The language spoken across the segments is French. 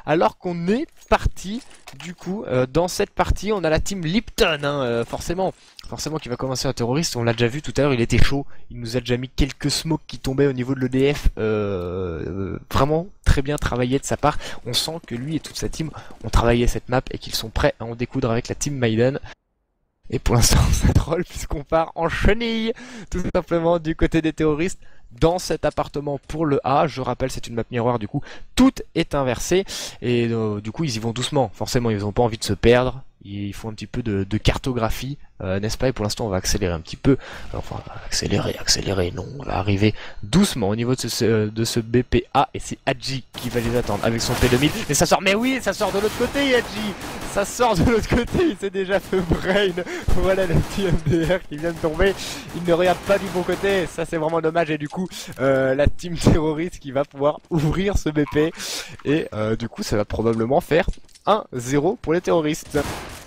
alors qu'on est parti du coup dans cette partie. On a la team Lipton, hein, forcément qui va commencer un terroriste. On l'a déjà vu tout à l'heure, il était chaud, il nous a déjà mis quelques smokes qui tombaient au niveau de l'EDF, vraiment très bien travaillé de sa part. On sent que lui et toute sa team ont travaillé cette map et qu'ils sont prêts à en découdre avec la team Maiden. Et pour l'instant ça troll puisqu'on part en chenille tout simplement du côté des terroristes dans cet appartement pour le A. Je rappelle, c'est une map miroir, du coup tout est inversé et du coup ils y vont doucement, forcément ils n'ont pas envie de se perdre, il faut un petit peu de cartographie, n'est-ce pas? Et pour l'instant on va accélérer un petit peu, enfin accélérer, non, on va arriver doucement au niveau de ce BPA et c'est Hadji qui va les attendre avec son P2000, mais ça sort, mais oui, ça sort de l'autre côté Hadji, ça sort de l'autre côté, il s'est déjà fait brain. Voilà le petit MDR qui vient de tomber, il ne regarde pas du bon côté, ça c'est vraiment dommage. Et du coup la team terroriste qui va pouvoir ouvrir ce BP et du coup ça va probablement faire 1-0 pour les terroristes.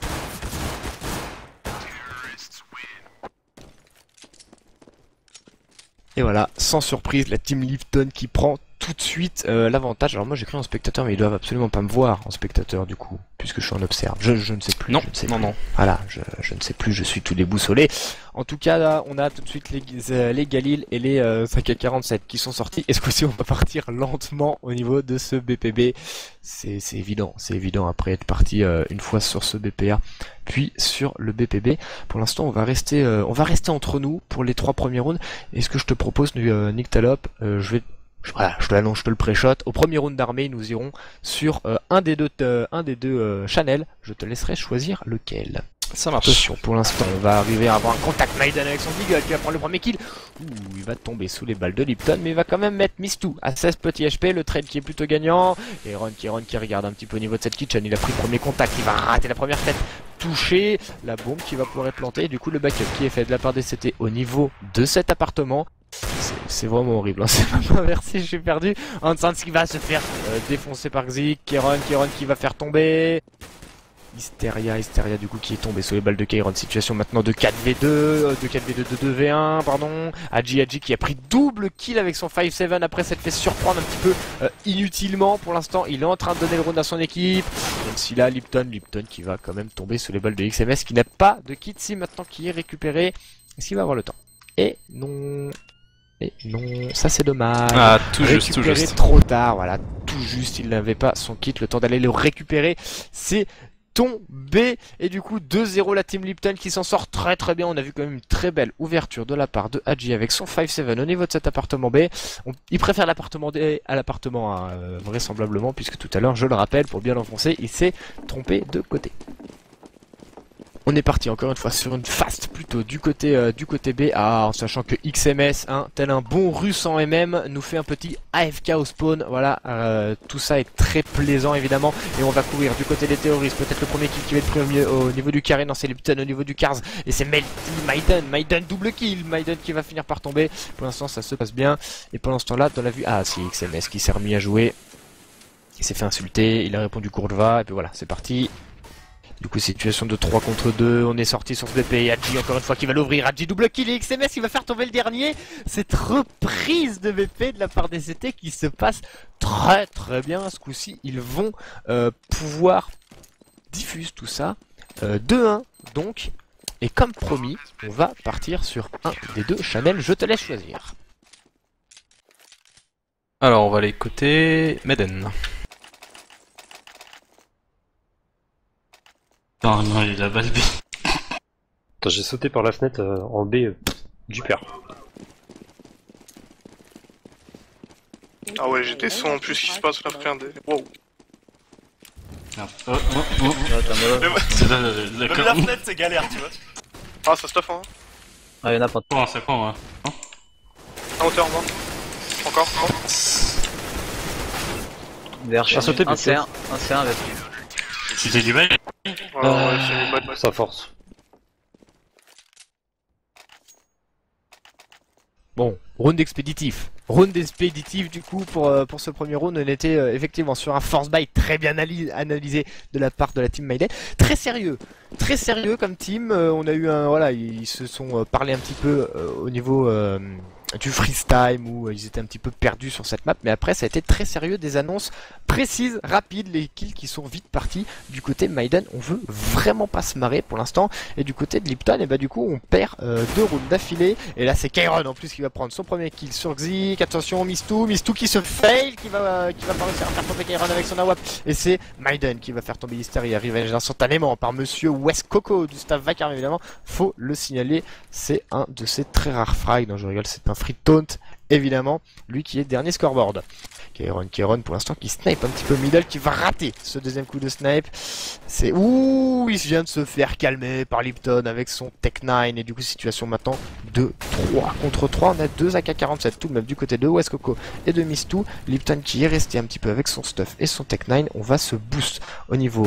Et voilà, sans surprise, la team Lipton qui prend tout de suite l'avantage. Alors moi j'écris en spectateur, mais ils doivent absolument pas me voir en spectateur du coup, puisque je suis en observe. Je ne sais plus. Non, non. Voilà, je ne sais plus, je suis tout déboussolé. En tout cas là, on a tout de suite les Galil et les 5K47 qui sont sortis. Et ce coup-ci on va partir lentement au niveau de ce BPB. C'est évident après être parti une fois sur ce BPA, puis sur le BPB. Pour l'instant on va rester entre nous pour les 3 premiers rounds. Et ce que je te propose, Nick Talop, voilà, je te l'annonce, je te le pré-shot. Au premier round d'armée, nous irons sur un des deux channels. Je te laisserai choisir lequel. Ça marche. Attention, pour l'instant, on va arriver à avoir un contact Maiden avec son Deagle qui va prendre le premier kill. Ouh, il va tomber sous les balles de Lipton, mais il va quand même mettre Mistou à 16 petits HP. Le trade qui est plutôt gagnant. Et Ron qui regarde un petit peu au niveau de cette kitchen. Il a pris le premier contact, il va rater la première tête. Touché, la bombe qui va pouvoir être plantée. Du coup, le backup qui est fait de la part des CT au niveau de cet appartement. C'est vraiment horrible, hein. C'est pas inversé, je suis perdu. Hansans qui va se faire défoncer par Zik, Kieron qui va faire tomber. Hysteria du coup qui est tombé sous les balles de Kieron. Situation maintenant de 4v2, de 2v1, pardon. Hadji qui a pris double kill avec son 5-7 après s'être fait surprendre un petit peu inutilement. Pour l'instant, il est en train de donner le round à son équipe. Même si là, Lipton qui va quand même tomber sous les balles de XMS, qui n'a pas de kit si maintenant qui est récupéré. Est-ce qu'il va avoir le temps? Et non, ça c'est dommage. Ah, tout juste. Trop tard, voilà, tout juste, il n'avait pas son kit, le temps d'aller le récupérer. C'est tombé. Et du coup 2-0 la team Lipton qui s'en sort très bien. On a vu quand même une très belle ouverture de la part de Hadji avec son 5-7 au niveau de cet appartement B. Il préfère l'appartement D à l'appartement A, vraisemblablement, puisque tout à l'heure, je le rappelle, pour bien l'enfoncer, il s'est trompé de côté. On est parti encore une fois sur une fast plutôt du côté B, en sachant que XMS, hein, tel un bon russe en MM, nous fait un petit AFK au spawn. Voilà, tout ça est très plaisant évidemment. Et on va courir du côté des terroristes. Peut-être le premier kill qui va être pris au niveau du carré. Non, c'est Lipton au niveau du Cars. Et c'est Maiden double kill. Maiden qui va finir par tomber. Pour l'instant ça se passe bien. Et pendant ce temps-là, dans la vue, ah si, XMS qui s'est remis à jouer. Il s'est fait insulter, il a répondu Courva. Et puis voilà, c'est parti. Du coup, situation de 3 contre 2, on est sorti sur ce BP, et Hadji encore une fois qui va l'ouvrir, Hadji double kill et XMS il va faire tomber le dernier. Cette reprise de BP de la part des CT qui se passe très bien. Ce coup-ci, ils vont pouvoir diffuser tout ça. 2-1 donc, et comme promis, on va partir sur un des deux channels, je te laisse choisir. Alors, on va aller côté Maiden. Non, il a balle B. Attends, j'ai sauté par la fenêtre en B du père. Ah ouais, j'ai des sons en plus qui se passent là, frère. Wow. Même la fenêtre, c'est galère, tu vois. Ah, ça stuff, hein. Ah, y'en a pas de Bon, c'est con, hein. À hauteur, moi. Encore. Vers chez sauté, un C1 avec. Tu t'es du mal? Ouais, c'est une Ça force. Bon, round expéditif. Round expéditif du coup pour ce premier round, on était effectivement sur un force buy très bien analysé de la part de la team Maiden. Très sérieux comme team. On a eu un, voilà, ils se sont parlé un petit peu au niveau du freeze time où ils étaient un petit peu perdus sur cette map, mais après ça a été très sérieux, des annonces précises, rapides, les kills qui sont vite partis. Du côté Maiden, on veut vraiment pas se marrer pour l'instant, et du côté de Lipton, et bah du coup on perd 2 rounds d'affilée, et là c'est Kairon en plus qui va prendre son premier kill sur Xic. Attention Mistou qui se fail, qui va pas réussir à faire tomber Kairon avec son AWP, et c'est Maiden qui va faire tomber Hysteria, revenge instantanément par monsieur West Coco du staff Vacarme évidemment, faut le signaler, c'est un de ces très rares frags, non je rigole, c'est un free taunt évidemment, lui qui est dernier scoreboard. Kairon pour l'instant qui snipe un petit peu middle, qui va rater ce deuxième coup de snipe. C'est ouh, il vient de se faire calmer par Lipton avec son Tech 9, et du coup situation maintenant de 3 contre 3, on a 2 AK-47 tout de même du côté de West Coco et de Mistou. Lipton qui est resté un petit peu avec son stuff et son Tech 9, on va se boost au niveau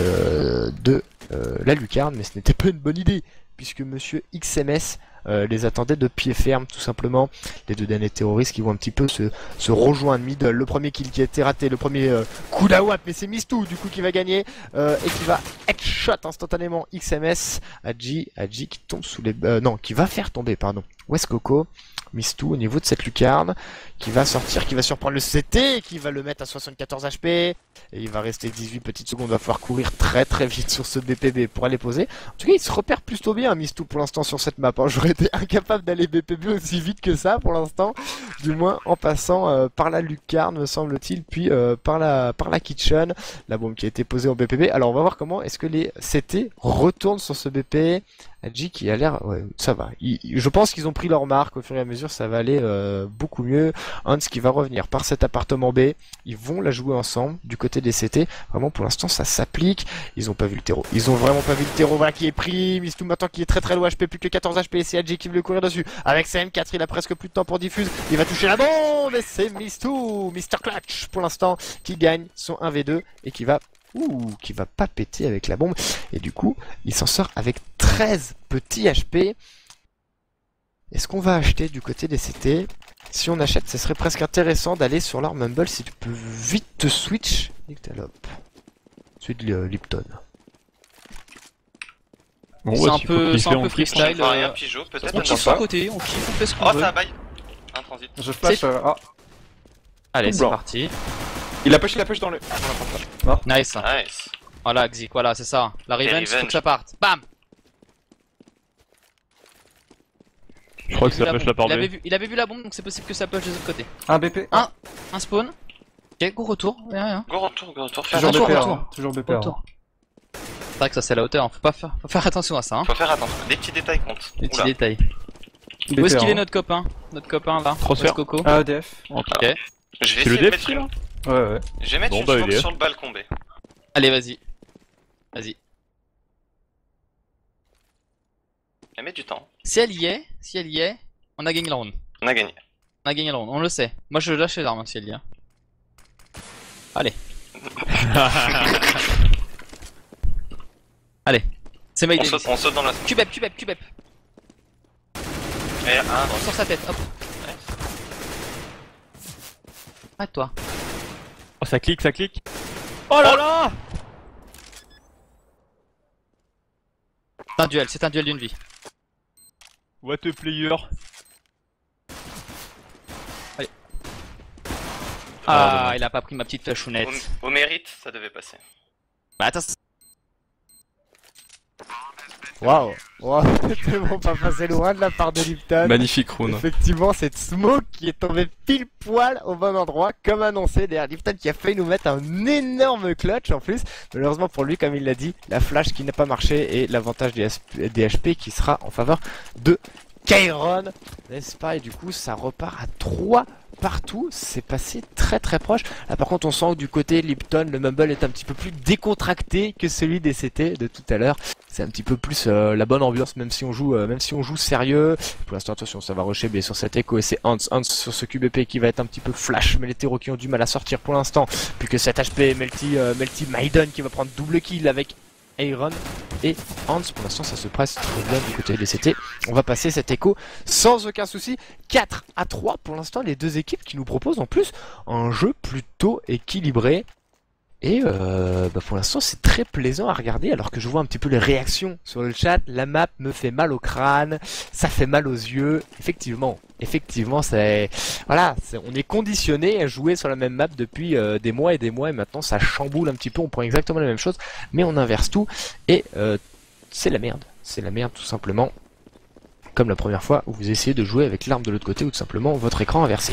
de la lucarne, mais ce n'était pas une bonne idée puisque monsieur XMS les attendait de pied ferme tout simplement. Les deux derniers terroristes qui vont un petit peu se rejoindre middle. Le premier kill qui a été raté, le premier coup d'AWP, mais c'est Mistou du coup qui va gagner et qui va headshot instantanément XMS. Adji qui tombe sous les... non, qui va faire tomber, pardon, West Coco. Mistou au niveau de cette lucarne qui va sortir, qui va surprendre le CT, qui va le mettre à 74 HP et il va rester 18 petites secondes, il va falloir courir très vite sur ce BPB pour aller poser. En tout cas il se repère plutôt bien Mistou pour l'instant sur cette map, hein. J'aurais été incapable d'aller BPB aussi vite que ça pour l'instant, du moins en passant par la lucarne me semble-t-il, puis par la kitchen, la bombe qui a été posée en BPB. Alors on va voir comment est-ce que les CT retournent sur ce BP. Adji qui a l'air, ouais, ça va. Je pense qu'ils ont pris leur marque au fur et à mesure, ça va aller beaucoup mieux. Hans qui va revenir par cet appartement B, ils vont la jouer ensemble du côté des CT. Vraiment pour l'instant ça s'applique. Ils ont pas vu le terreau. Ils ont vraiment pas vu le terreau. Voilà qui est pris. Mistou maintenant qui est très low HP, plus que 14 HP. C'est Adji qui veut le courir dessus. Avec sa M4, il a presque plus de temps pour diffuse. Il va toucher la bombe et c'est Mistou, Mr Clutch pour l'instant qui gagne son 1v2 et qui va pas péter avec la bombe, et du coup il s'en sort avec 13 petits HP. Est-ce qu'on va acheter du côté des CT? Si on achète, ce serait presque intéressant d'aller sur leur Mumble. Si tu peux vite te switch, Nyctalope, celui de Lipton. Bon, c'est un peu freestyle. Rien, Pigeot, peut-être. On kiffe son côté, on kiffe, on fait ce qu'on veut. Oh ça baille. Un transit. Je flash. Allez, c'est parti. Il a push dans le... Nice. Voilà, Xic, voilà, c'est ça. La revenge, faut que ça parte. Bam. Je crois que ça push la part B. Il avait vu la bombe, donc c'est possible que ça push des autres côtés. Un BP. Un spawn. Ok, go retour. Go retour. Toujours BP. C'est vrai que ça c'est à la hauteur, faut faire attention à ça. Hein. Faut faire attention, des petits détails comptent. Des petits détails. Où est-ce qu'il est notre copain? Notre copain là. Transfert. Coco. ADF. Ok. Je vais essayer de mettre une... Ouais. Je vais mettre une smoke sur le balcon B. Allez, vas-y. Vas-y. Elle met du temps. Si elle y est, on a gagné la round. On a gagné. On a gagné la round, on le sait. Moi je lâche les armes si elle y est. Allez. Allez. C'est Maiden. On saute dans la smoke. Cubeb. Et sur sa tête, hop. Arrête-toi. Oh ça clique. Oh là là. C'est un duel d'une vie. What a player. Allez. Ah, il a pas pris ma petite flashounette. Au mérite, ça devait passer. Bah attends. Waouh, c'était bon, pas passé loin de la part de Lipton. Magnifique rune. Effectivement, cette smoke qui est tombée pile poil au bon endroit, comme annoncé, derrière Lipton qui a failli nous mettre un énorme clutch en plus. Malheureusement pour lui, comme il l'a dit, la flash qui n'a pas marché et l'avantage des HP qui sera en faveur de Kairon, n'est-ce pas? Et du coup, ça repart à 3 partout, c'est passé très proche. Là par contre on sent que du côté Lipton, le Mumble est un petit peu plus décontracté que celui des CT de tout à l'heure. C'est un petit peu plus la bonne ambiance, même si on joue sérieux. Pour l'instant attention, ça va rusher B sur cet écho et c'est Hans sur ce QBP qui va être un petit peu flash, mais les terreaux qui ont du mal à sortir pour l'instant. Plus que 7 HP, Melty Maiden qui va prendre double kill avec Aaron et Hans. Pour l'instant ça se presse très bien du côté des CT. On va passer cet écho sans aucun souci. 4-3 pour l'instant, les deux équipes qui nous proposent en plus un jeu plutôt équilibré. Et pour l'instant c'est très plaisant à regarder alors que je vois un petit peu les réactions sur le chat. La map me fait mal au crâne, ça fait mal aux yeux. Effectivement c'est voilà, on est conditionné à jouer sur la même map depuis des mois et maintenant ça chamboule un petit peu, on prend exactement la même chose mais on inverse tout et c'est la merde tout simplement. Comme la première fois où vous essayez de jouer avec l'arme de l'autre côté ou tout simplement votre écran inversé.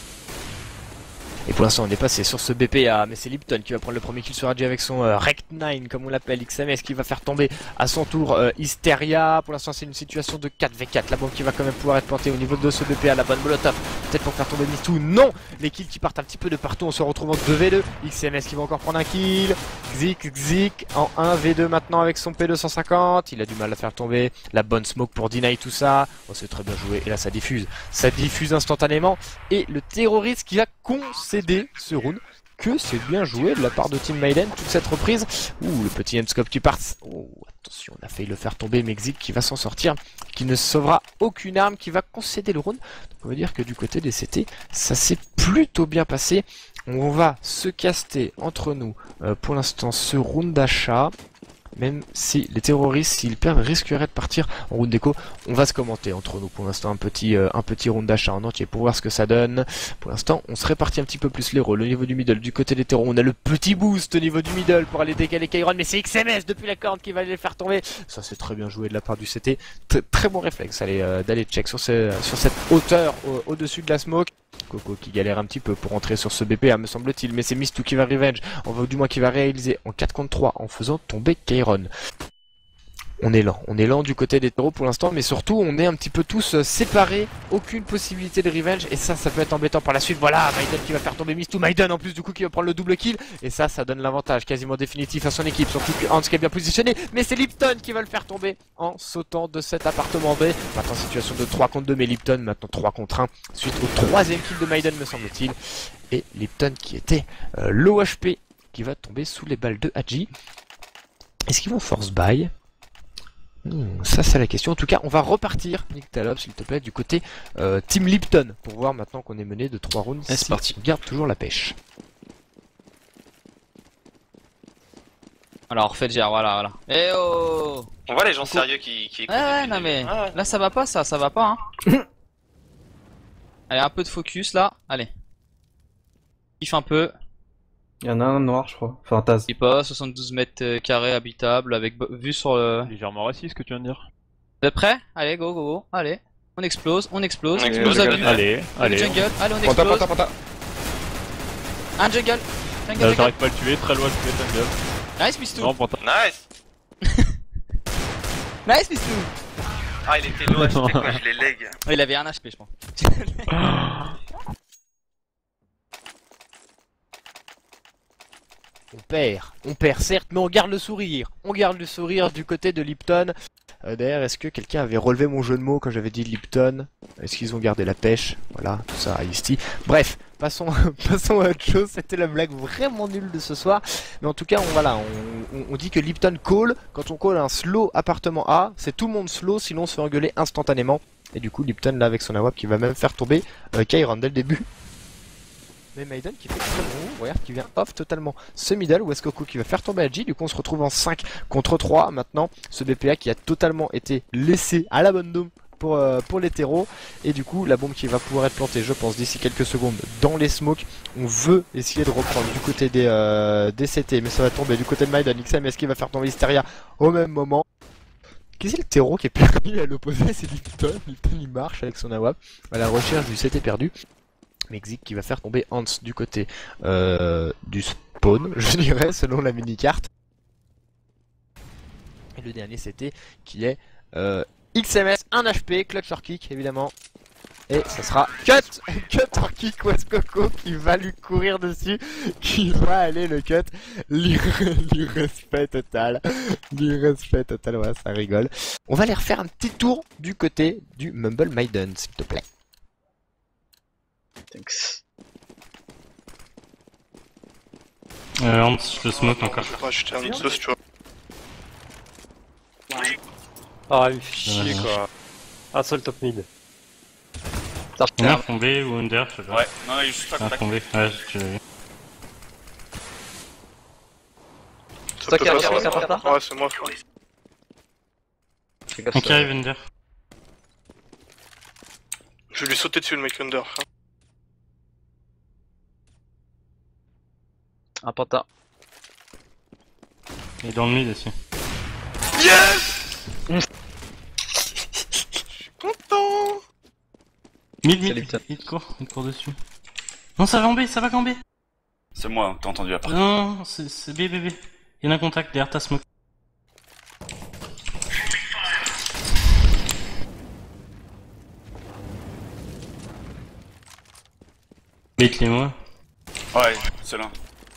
Et pour l'instant on est passé sur ce BPA, mais c'est Lipton qui va prendre le premier kill sur AJ avec son Rect 9 comme on l'appelle, XMS qui va faire tomber à son tour Hysteria. Pour l'instant c'est une situation de 4v4, la bombe qui va quand même pouvoir être plantée au niveau de ce BPA, la bonne molotov, peut-être pour faire tomber Mistou, non. Les kills qui partent un petit peu de partout, on se retrouve en 2v2, XMS qui va encore prendre un kill, Zik en 1v2 maintenant avec son P250, il a du mal à faire tomber, la bonne smoke pour deny tout ça, oh, c'est très bien joué, et là ça diffuse instantanément, et le terroriste qui va concéder ce round, que c'est bien joué de la part de Team Maiden, toute cette reprise. Ouh, le petit N-scope qui part. Oh, attention, on a failli le faire tomber, mais Zik qui va s'en sortir, qui ne sauvera aucune arme, qui va concéder le round. Donc on va dire que du côté des CT, ça s'est plutôt bien passé. On va se caster entre nous, pour l'instant, ce round d'achat. Même si les terroristes, s'ils perdent, risqueraient de partir en round d'écho. On va se commenter entre nous pour l'instant un petit round d'achat en entier pour voir ce que ça donne. Pour l'instant, on se répartit un petit peu plus les rôles. Au niveau du middle, du côté des terrors, on a le petit boost au niveau du middle pour aller décaler Kairon, mais c'est XMS depuis la corde qui va aller le faire tomber. Ça c'est très bien joué de la part du CT. Très bon réflexe d'aller check sur cette hauteur au-dessus de la smoke. Coco qui galère un petit peu pour entrer sur ce BPA me semble-t-il, mais c'est Mistou qui va revenge, du moins qui va réaliser en 4 contre 3 en faisant tomber Kairon. On est lent du côté des terreaux pour l'instant, mais surtout on est un petit peu tous séparés, aucune possibilité de revenge, et ça peut être embêtant par la suite. Voilà, Maiden qui va faire tomber Mistou, Maiden en plus du coup qui va prendre le double kill, et ça donne l'avantage quasiment définitif à son équipe, surtout que Hans qui est bien positionné, mais c'est Lipton qui va le faire tomber en sautant de cet appartement B. Maintenant situation de 3 contre 2, mais Lipton maintenant 3 contre 1, suite au 3ème kill de Maiden me semble-t-il, et Lipton qui était low HP, qui va tomber sous les balles de Hadji. Est-ce qu'ils vont force buy? Ça c'est la question. En tout cas on va repartir, Nick Talop s'il te plaît, du côté Team Lipton pour voir maintenant qu'on est mené de 3 rounds. C'est parti. On garde toujours la pêche. Alors faites gère, voilà. Eh oh. On voit les gens sérieux qui ouais, non mais là ça va pas, ça va pas hein. Allez, un peu de focus là, allez. Kiffe un peu. Il y en a un noir, je crois. Enfin, Taz. Il passe 72 mètres carrés habitable avec vue sur le. Légèrement raciste ce que tu viens de dire. Vous êtes prêts? Allez, go. Allez. On explose. On explose. Allez. Jungle. Allez, on explose. Panta. Un jungle. J'arrive pas à le tuer, très loin de tuer jungle. Nice, Mistou. Non, Panta. Nice. Nice, Mistou. Ah, il était low HP quoi, je les leg. Il avait un HP, je pense. On perd certes, mais on garde le sourire. On garde le sourire du côté de Lipton. D'ailleurs, est-ce que quelqu'un avait relevé mon jeu de mots quand j'avais dit Lipton? Est-ce qu'ils ont gardé la pêche? Voilà, tout ça à Isti. Bref, passons à autre chose. C'était la blague vraiment nulle de ce soir. Mais en tout cas, on dit que Lipton call. Quand on call un slow appartement A, c'est tout le monde slow, sinon on se fait engueuler instantanément. Et du coup, Lipton là avec son AWP qui va même faire tomber Kairon dès le début. Mais Maiden qui fait très bon, regarde qui vient off totalement ce middle, Westcoco qui va faire tomber Hadji, du coup on se retrouve en 5 contre 3 maintenant, ce BPA qui a totalement été laissé à la bonne dôme pour les terreaux, et du coup la bombe qui va pouvoir être plantée je pense d'ici quelques secondes dans les smokes. On veut essayer de reprendre du côté des CT, mais ça va tomber du côté de Maiden. XMS qui va faire tomber Hysteria au même moment. Qu'est-ce que le terreau qui est perdu à l'opposé? C'est Lipton il marche avec son AWP à la recherche du CT perdu. Zik qui va faire tomber Hans du côté du spawn, je dirais, selon la mini-carte. Et le dernier c'était qui est XMS, 1 HP, clutch or kick évidemment. Et ça sera cut or kick Westcoco qui va lui courir dessus, qui va aller le cut. L'irrespect total, ouais ça rigole. On va aller refaire un petit tour du côté du Mumble Maiden s'il te plaît. Thanks. Hans, je le smoke encore. Ouais, j'étais un peu si tu vois. Ah, il me fait chier quoi. Ah, seul top mid. Il y en a un fond B ou under, je sais pas. Ouais, non, il est juste à contact. Un fond B, ouais, je l'ai vu. toi qui arrive, ça part là? Ouais, c'est moi, frère. Fais gaffe, On qui arrive Ender. Je vais lui sauter dessus le mec under, frère. Un panta. Il est dans le mid aussi. Yes. Je suis content. Mid court dessus. Non, ça va en B, ça va qu'en B. C'est moi, t'as entendu la partie. Non, c'est B. Il y en a un contact derrière ta smoke. Bait les moi. Ouais, c'est là.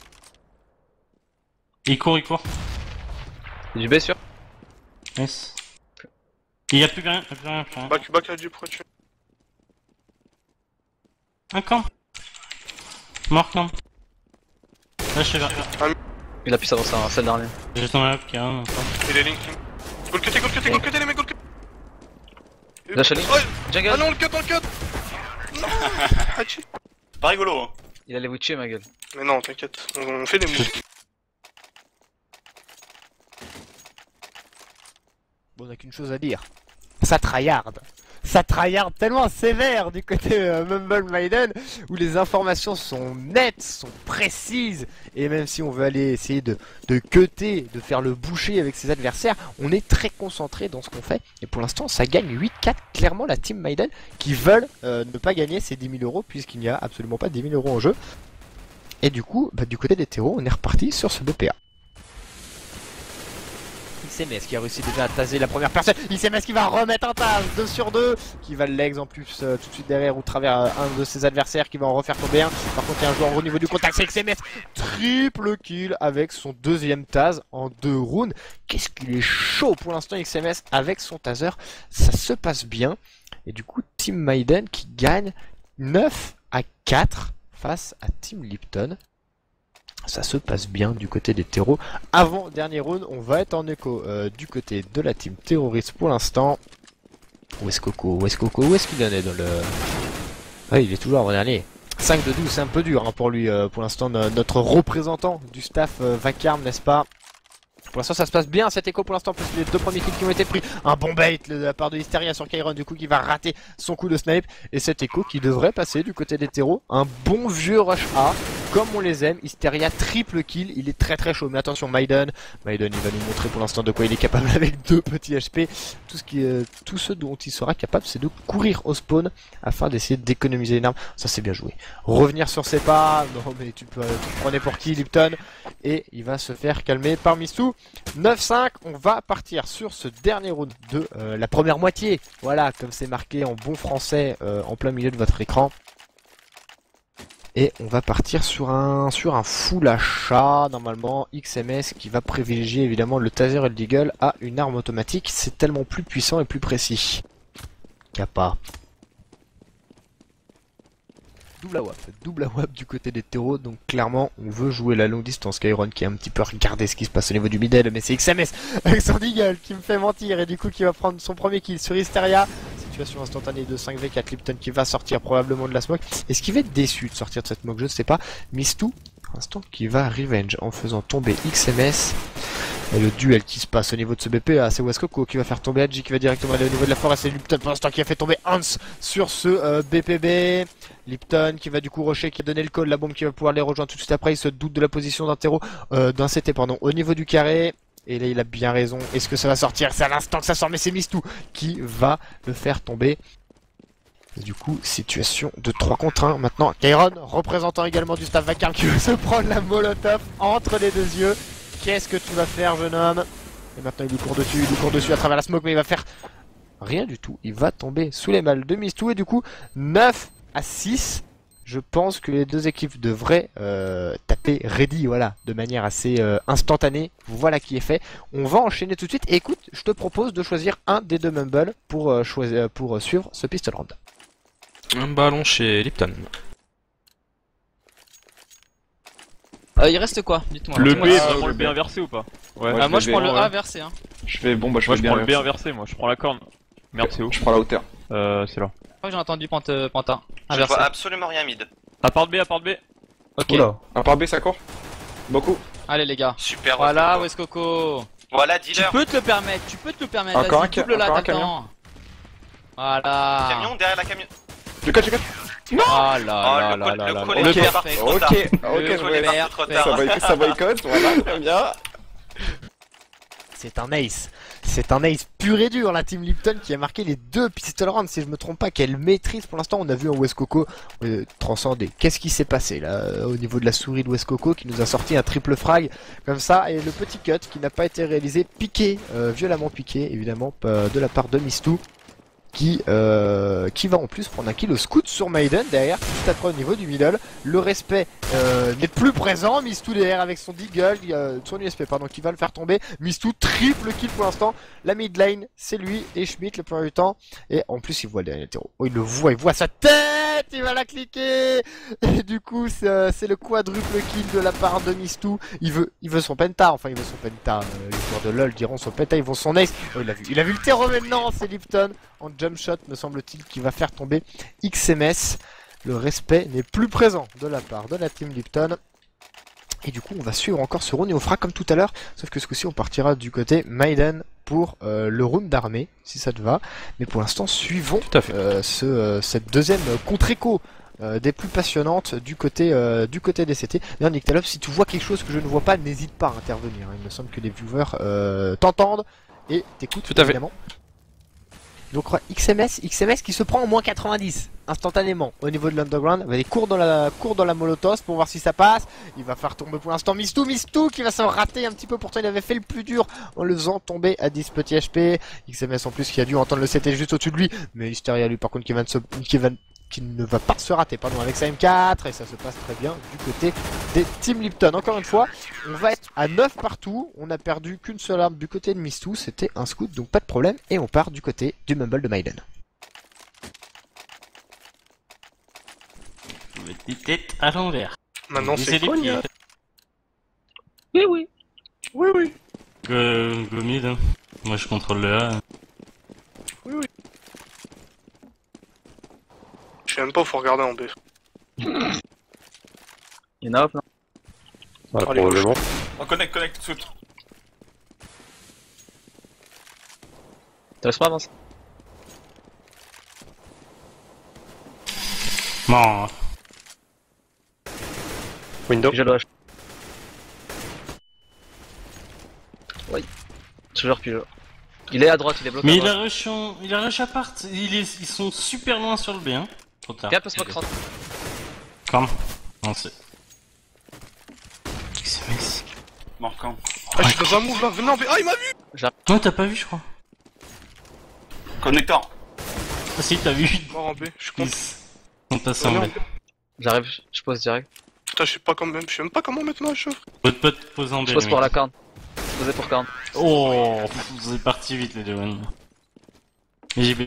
Il court. C'est du B sûr? Nice. Il y a plus rien. Back a du pro tuer. Un camp. Mort camp. Là, je sais pas. Il a pu s'avancer à celle dernière. J'ai ton up qui a un encore. Il est link. Goal cuté les mecs, goal cuté. Lâche la ligne. Jungle. Ah non, le cut. Non. Hachi. C'est pas rigolo, hein. Il allait vous tuer ma gueule. Mais non, t'inquiète, on fait des moves. Bon, on a qu'une chose à dire. Ça tryhard tellement sévère du côté Mumble Maiden, où les informations sont nettes, sont précises, et même si on veut aller essayer de cutter, de faire le boucher avec ses adversaires, on est très concentré dans ce qu'on fait, et pour l'instant ça gagne 8-4, clairement la team Maiden, qui veulent ne pas gagner ces 10 000 €, puisqu'il n'y a absolument pas 10 000 € en jeu, et du coup, du côté des terreaux, on est reparti sur ce BPA. XMS qui a réussi déjà à taser la première personne. XMS qui va remettre un tase 2 sur 2, qui va l'ex en plus tout de suite derrière ou travers un de ses adversaires, qui va en refaire tomber un. Par contre il y a un joueur au niveau du contact, c'est XMS. Triple kill avec son deuxième tase en 2 rounds. Qu'est-ce qu'il est chaud pour l'instant XMS avec son taser. Ça se passe bien. Et du coup Team Maiden qui gagne 9-4 face à Team Lipton. Ça se passe bien du côté des terreaux. Avant dernier round, on va être en écho du côté de la team terroriste pour l'instant. Où est-ce Coco? Où est-ce qu'il en est dans le... Ah, il est toujours avant dernier. 5 de 12, c'est un peu dur hein, pour lui. Pour l'instant, notre représentant du staff Vacarme, n'est-ce pas? Pour l'instant ça se passe bien cet écho pour l'instant, plus les 2 premiers kills qui ont été pris. Un bon bait de la part de Hysteria sur Kairon du coup qui va rater son coup de snipe. Et cet écho qui devrait passer du côté des terreaux. Un bon vieux rush A comme on les aime. Hysteria triple kill, il est très chaud. Mais attention Maiden il va nous montrer pour l'instant de quoi il est capable avec 2 petits HP. Tout ce dont il sera capable c'est de courir au spawn afin d'essayer d'économiser une arme. Ça c'est bien joué. Revenir sur ses pas, non mais tu prenais pour qui Lipton. Et il va se faire calmer par Mistou. 9-5, on va partir sur ce dernier round de la première moitié. Voilà, comme c'est marqué en bon français en plein milieu de votre écran. Et on va partir sur un full achat, normalement, XMS qui va privilégier évidemment le taser et le deagle à une arme automatique. C'est tellement plus puissant et plus précis. Kappa. Double AWAP du côté des terreaux, donc clairement on veut jouer la longue distance. Kairon qui a un petit peu regardé ce qui se passe au niveau du middle, mais c'est XMS avec son deagle qui me fait mentir et du coup qui va prendre son premier kill sur Hysteria. Situation instantanée de 5v4, Lipton qui va sortir probablement de la smoke. Est-ce qu'il va être déçu de sortir de cette smoke? Je ne sais pas. Mistou, pour l'instant, qui va revenge en faisant tomber XMS. Et le duel qui se passe au niveau de ce BP, c'est Wescoco qui va faire tomber Hadji qui va directement aller au niveau de la forêt. C'est Lipton pour l'instant qui a fait tomber Hans sur ce BPB. Lipton qui va du coup rusher, qui a donné le call, la bombe qui va pouvoir les rejoindre tout de suite après. Il se doute de la position d'un terreau, d'un CT pardon, au niveau du carré. Et là il a bien raison. Est-ce que ça va sortir? C'est à l'instant que ça sort, mais c'est Mistou qui va le faire tomber. Et du coup, situation de 3 contre 1. Maintenant, Kairon, représentant également du staff Vacarme, qui veut se prendre la molotov entre les 2 yeux. Qu'est-ce que tu vas faire, jeune homme? Et maintenant il lui court dessus à travers la smoke, mais il va faire rien du tout. Il va tomber sous les balles de Mistou et du coup 9-6. Je pense que les 2 équipes devraient taper ready, voilà, de manière assez instantanée. Voilà qui est fait. On va enchaîner tout de suite. Et écoute, je te propose de choisir un des 2 Mumble pour suivre ce pistol round. Un ballon chez Lipton. Il reste quoi? Dites-moi. Le B, je prends le B inversé ou pas? Ouais, moi je prends le A inversé. Hein. Je fais bon, bah je prends le B inversé, moi je prends la corne. Merde, c'est où? Je prends la hauteur. C'est là. Je crois que j'ai entendu Panta. Je vois absolument rien mid. À part B. Ok. Oula. À part B, ça court? Beaucoup. Allez les gars. Super. Voilà, West Coco. Voilà, Tu dealer. peux te le permettre, tu peux te le permettre. Encore Vas-y, un double là, encore un t'attends. Voilà. Camion derrière la camion. Je cut. Oh là là là là là. Le collet est parti trop tard. Ok, Le collet est parti trop tard. Ça boycotte, voilà, très bien. C'est un ace. C'est un ace pur et dur, la team Lipton qui a marqué les 2 pistol rounds, si je me trompe pas, qu'elle maîtrise pour l'instant. On a vu un West Coco transcender. Qu'est-ce qui s'est passé là au niveau de la souris de West Coco qui nous a sorti un triple frag comme ça, et le petit cut qui n'a pas été réalisé, piqué, violemment piqué évidemment de la part de Mistou. Qui va en plus prendre un kill au scout sur Maiden derrière, juste après au niveau du middle. Le respect n'est plus présent. Mistou derrière avec son deagle, son USP pardon, qui va le faire tomber. Mistou triple kill pour l'instant. La mid lane c'est lui et Schmidt le plus du temps. Et en plus il voit le dernier terreau. Oh, il le voit, il voit sa tête, il va la cliquer. Et du coup c'est le quadruple kill de la part de Mistou. Il veut son penta, enfin il veut son penta. Les joueurs de LoL diront son penta, ils vont son ace. Oh, il a vu le terreau maintenant, c'est Lipton. En jump shot, me semble-t-il, qui va faire tomber XMS. Le respect n'est plus présent de la part de la team Lipton. Et du coup, on va suivre encore ce round et on fera comme tout à l'heure. Sauf que ce coup-ci, on partira du côté Maiden pour le round d'armée, si ça te va. Mais pour l'instant, suivons cette deuxième contre-écho des plus passionnantes du côté des CT. D'ailleurs, Nyctalops, si tu vois quelque chose que je ne vois pas, n'hésite pas à intervenir. Il me semble que les viewers t'entendent et t'écoutent. Tout à fait. Évidemment. Donc XMS qui se prend au moins 90 instantanément au niveau de l'underground. Il va aller court dans la molotov pour voir si ça passe. Il va faire tomber pour l'instant Mistou qui va s'en rater un petit peu. Pourtant il avait fait le plus dur en le faisant tomber à 10 petits HP. XMS en plus qui a dû entendre le CT juste au-dessus de lui, mais Hysteria lui par contre qui ne va pas se rater avec sa M4, et ça se passe très bien du côté des Team Lipton. Encore une fois, on va être à 9 partout, on a perdu qu'une seule arme du côté de Mistou, c'était un scout, donc pas de problème, et on part du côté du Mumble de Maiden. Les têtes à l'envers. Maintenant c'est les quoi, pieds. Oui. Go mid, hein. Moi je contrôle le A. Oui. Je sais même pas, faut regarder en B. Il y en a hop là. Ouais, probablement. On connecte, soute. T'as pas avancé. Bon. Window. Je le rush. Oui. Toujours puis il est à droite, il est bloqué. Mais à droite. il a rush à part. Ils sont super loin sur le B, hein. Trop tard. Regarde le smoke 30. Comme. Non, c'est. XMS. Marquant. Ah, je suis dans un move là, venez en B. Ah, il m'a vu. Non, t'as pas vu, je crois. Connecteur. Ah, si, t'as vu. Mort en B, je suis con. Ils sont passés en B. J'arrive, je pose direct. Putain, je sais même pas comment mettre ma chauffe. Votre pote pose en B. Je pose le pour mec. la corne. Posez pour corne. Oh, vous êtes partis vite les deux. JB.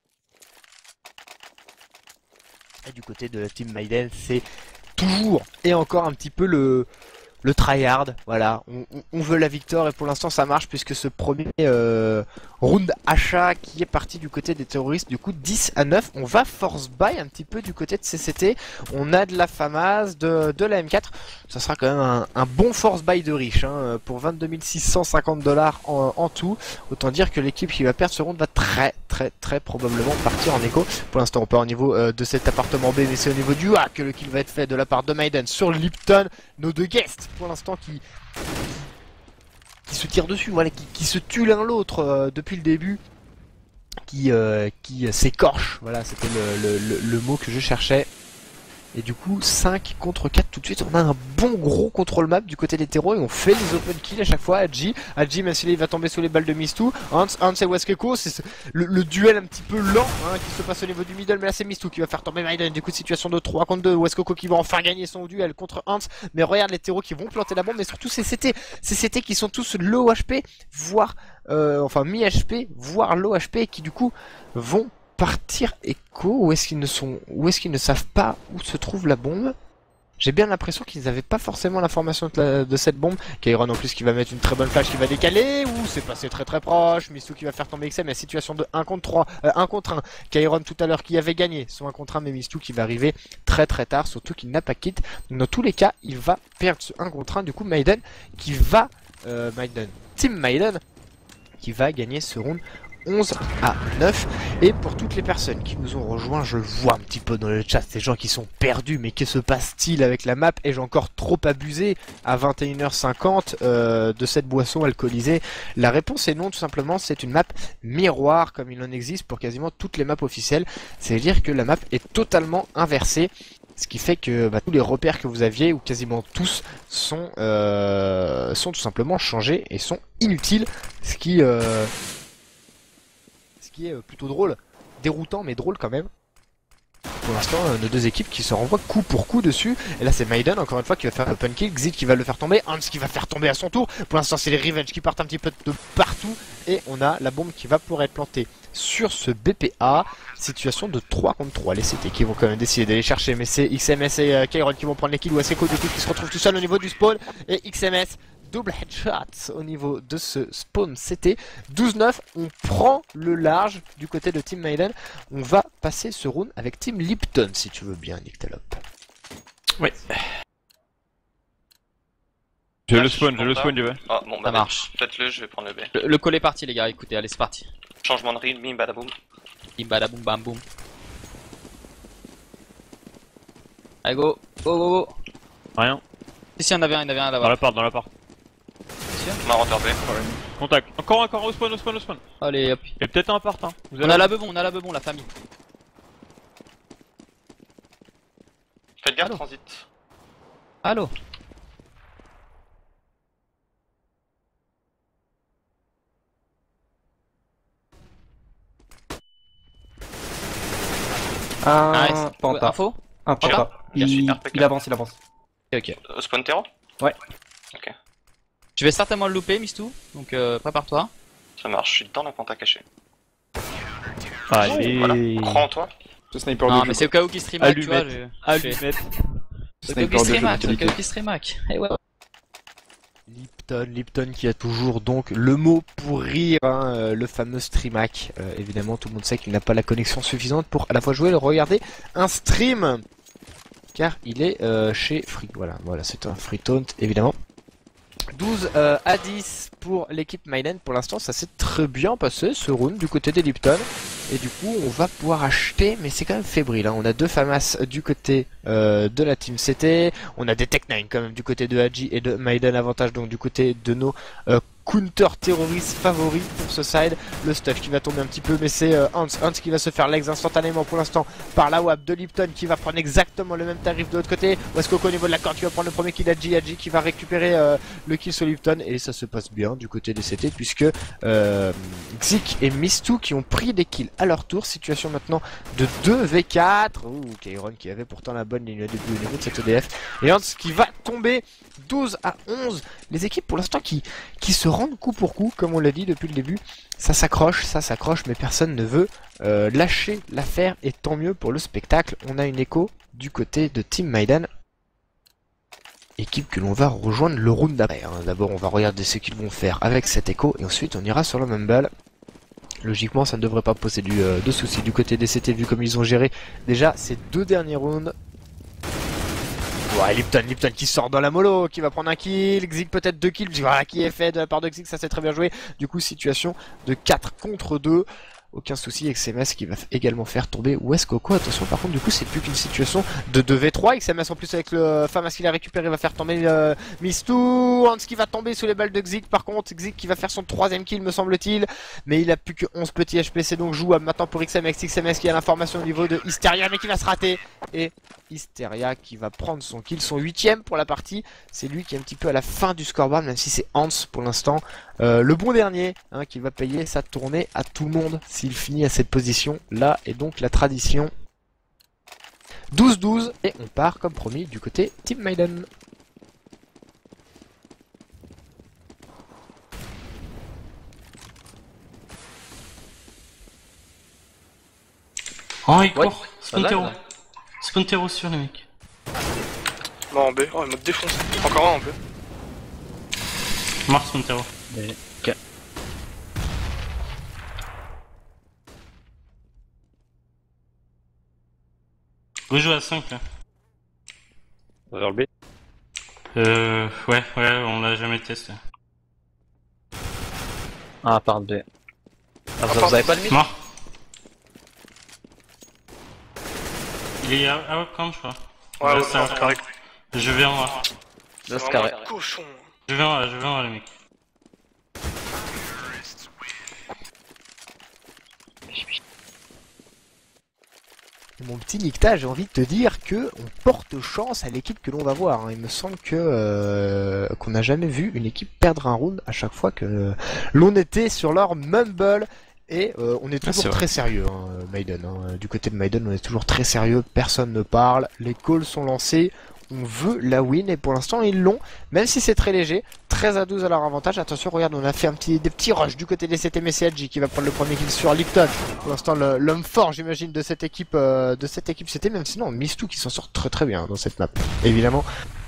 Et du côté de la team Maiden, c'est toujours et encore un petit peu le tryhard, voilà, on veut la victoire et pour l'instant ça marche puisque ce premier round achat qui est parti du côté des terroristes, du coup 10 à 9, on va force buy un petit peu du côté de CCT, on a de la FAMAS, de la M4, ça sera quand même un bon force buy de riche, hein, pour 22 650 $ en tout, autant dire que l'équipe qui va perdre ce round va très probablement partir en écho. Pour l'instant on part au niveau de cet appartement B, mais c'est au niveau du A que le kill va être fait de la part de Maiden sur Lipton, nos deux guests pour l'instant qui se tirent dessus, voilà, qui se tuent l'un l'autre depuis le début, qui s'écorchent, voilà, c'était le mot que je cherchais. Et du coup 5 contre 4 tout de suite, on a un bon gros contrôle map du côté des terreaux et on fait les open kills à chaque fois. Adji même si là il va tomber sous les balles de Mistou, Hans et West Coco, c'est le duel un petit peu lent qui se passe au niveau du middle, mais là c'est Mistou qui va faire tomber Maiden. Du coup situation de 3 contre 2, West Coco qui va enfin gagner son duel contre Hans, mais regarde les terreaux qui vont planter la bombe, mais surtout c'est CT qui sont tous low HP, voire enfin mi HP, voire low HP, qui du coup vont partir écho. Où est-ce qu'ils ne savent pas où se trouve la bombe? J'ai bien l'impression qu'ils n'avaient pas forcément l'information de cette bombe. Kairon en plus qui va mettre une très bonne flash qui va décaler. Ouh, c'est passé très très proche. Mistou qui va faire tomber XM. La situation de 1 contre 3, 1 contre 1. Kairon tout à l'heure qui avait gagné son 1 contre 1, mais Mistou qui va arriver très très tard. Surtout qu'il n'a pas kit. Donc dans tous les cas, il va perdre ce 1 contre 1. Du coup, Maiden qui va... Team Maiden qui va gagner ce round 11 à 9. Et pour toutes les personnes qui nous ont rejoints, je le vois un petit peu dans le chat, ces gens qui sont perdus, mais que se passe-t-il avec la map? Ai-je encore trop abusé à 21h50 de cette boisson alcoolisée? La réponse est non, tout simplement. C'est une map miroir comme il en existe pour quasiment toutes les maps officielles. C'est-à-dire que la map est totalement inversée. Ce qui fait que tous les repères que vous aviez, ou quasiment tous, sont tout simplement changés et sont inutiles. Ce qui est plutôt drôle, déroutant mais drôle quand même. Pour l'instant, nos deux équipes qui se renvoient coup pour coup dessus. Et là, c'est Maiden encore une fois qui va faire open kill, Xid qui va le faire tomber, Hans qui va faire tomber à son tour. Pour l'instant, c'est les Revenge qui partent un petit peu de partout. Et on a la bombe qui va pouvoir être plantée sur ce BPA. Situation de 3 contre 3. Les CT qui vont quand même décider d'aller chercher. Mais c'est XMS et Kairon qui vont prendre les kills. Ou Aseko du coup qui se retrouve tout seul au niveau du spawn. Et XMS. Double headshot au niveau de ce spawn CT. 12-9, on prend le large du côté de Team Maiden. On va passer ce round avec Team Lipton si tu veux bien, Nyctalope. Oui. J'ai le spawn, je vais. Ah bon, bah marche. Faites-le, je vais prendre le B. Le call est parti les gars, écoutez, allez c'est parti. Changement de rythme, bim badaboum. Bim badaboum bam boum. Allez go, go go go. Rien. Si, il y en avait un là-bas. Dans l'appart. On a rentré B. Contact. Encore au spawn. Allez hop. Il y a peut-être un appart hein. On a la bebon, la famille. Faites gaffe, Allô. transit. Allô. Un panta. Info. Un panta. Il avance. Ok. Au spawn terreau. Ouais. Ok. Je vais certainement le louper, Mistou, donc prépare-toi. Ça marche, je suis dans la pente à cacher. Allez. Voilà. Crois en toi. Ce sniper Non, de mais c'est au cas où qui stream hack, tu vois. Allumette. C'est au cas où qui stream hack, au cas où qui stream hack. Eh ouais. Lipton qui a toujours donc le mot pour rire, hein, le fameux stream hack. Évidemment, tout le monde sait qu'il n'a pas la connexion suffisante pour à la fois jouer et regarder un stream. Car il est chez Free. Voilà, c'est un free taunt évidemment. 12 à 10 pour l'équipe Maiden. Pour l'instant, ça s'est très bien passé ce round du côté des Lipton. Et du coup, on va pouvoir acheter, mais c'est quand même fébrile. Hein. On a deux FAMAS du côté de la team CT. On a des Tech9 quand même du côté de Hadji et de Maiden. Avantage donc du côté de nos counter-terroristes favoris pour ce side. Le stuff qui va tomber un petit peu, mais c'est Hans qui va se faire legs instantanément pour l'instant par la WAP de Lipton qui va prendre exactement le même tarif de l'autre côté. Weskoko au niveau de la corde qui va prendre le premier kill Hadji qui va récupérer le kill sur Lipton. Et ça se passe bien du côté des CT puisque Zik et Mistou qui ont pris des kills à leur tour. Situation maintenant de 2v4. Ouh, Kairon qui avait pourtant la bonne ligne de début au niveau de cette EDF. Et Hans qui va tomber 12 à 11. Les équipes pour l'instant qui se rendent coup pour coup, comme on l'a dit depuis le début. Ça s'accroche, mais personne ne veut lâcher l'affaire. Et tant mieux pour le spectacle. On a une écho du côté de Team Maiden. Équipe que l'on va rejoindre le round d'après. Hein. D'abord, on va regarder ce qu'ils vont faire avec cet écho. Et ensuite, on ira sur le Mumble. Logiquement, ça ne devrait pas poser de soucis du côté des CT, vu comme ils ont géré déjà ces deux derniers rounds. Ouais, Lipton qui sort dans la mollo, qui va prendre un kill, Xig peut-être 2 kills, voilà qui est fait de la part de Xig, ça c'est très bien joué. Du coup, situation de 4 contre 2. Aucun souci, XMS qui va également faire tomber Weskoko. Attention, par contre, du coup, c'est plus qu'une situation de 2v3. XMS en plus avec le FAMAS qu'il a récupéré va faire tomber Mistou. Hans qui va tomber sous les balles de Xig. Par contre, Xig qui va faire son 3ème kill, me semble-t-il. Mais il a plus que 11 petits HP. C'est donc jouable maintenant pour XMS. XMS qui a l'information au niveau de Hysteria, mais qui va se rater. Et Hysteria qui va prendre son kill, son 8ème pour la partie. C'est lui qui est un petit peu à la fin du scoreboard, même si c'est Hans pour l'instant. Le bon dernier hein, qui va payer sa tournée à tout le monde s'il finit à cette position là, et donc la tradition 12-12 et on part comme promis du côté Team Maiden. Oh il court, Spontero sur les mecs. Mort en B. Oh, il m'a défoncé. Encore un en B. Marque son terreau. Ok. Rejoue à 5 là. Vers le B. Ouais, on l'a jamais testé. Ah, par B. Ah, vous avez pas de mid? Mort. Il est à Webcam, je crois. Ouais, ça c'est carré. Je vais en A. Là, c'est carré. Cochon. Je vais en A, les mecs. Mon petit Nicta, j'ai envie de te dire que on porte chance à l'équipe que l'on va voir. Hein. Il me semble que qu'on n'a jamais vu une équipe perdre un round à chaque fois que l'on était sur leur Mumble. Et on est toujours très sérieux, hein, Maiden. Hein. Du côté de Maiden, on est toujours très sérieux. Personne ne parle. Les calls sont lancés. On veut la win et pour l'instant ils l'ont, même si c'est très léger, 13-12 à leur avantage. Attention, regarde, on a fait des petits rushs du côté des CTMCLG qui va prendre le premier kill sur Lipton. Pour l'instant l'homme fort, j'imagine, de cette équipe c'était, même sinon Mistou qui s'en sort très bien dans cette map. Évidemment,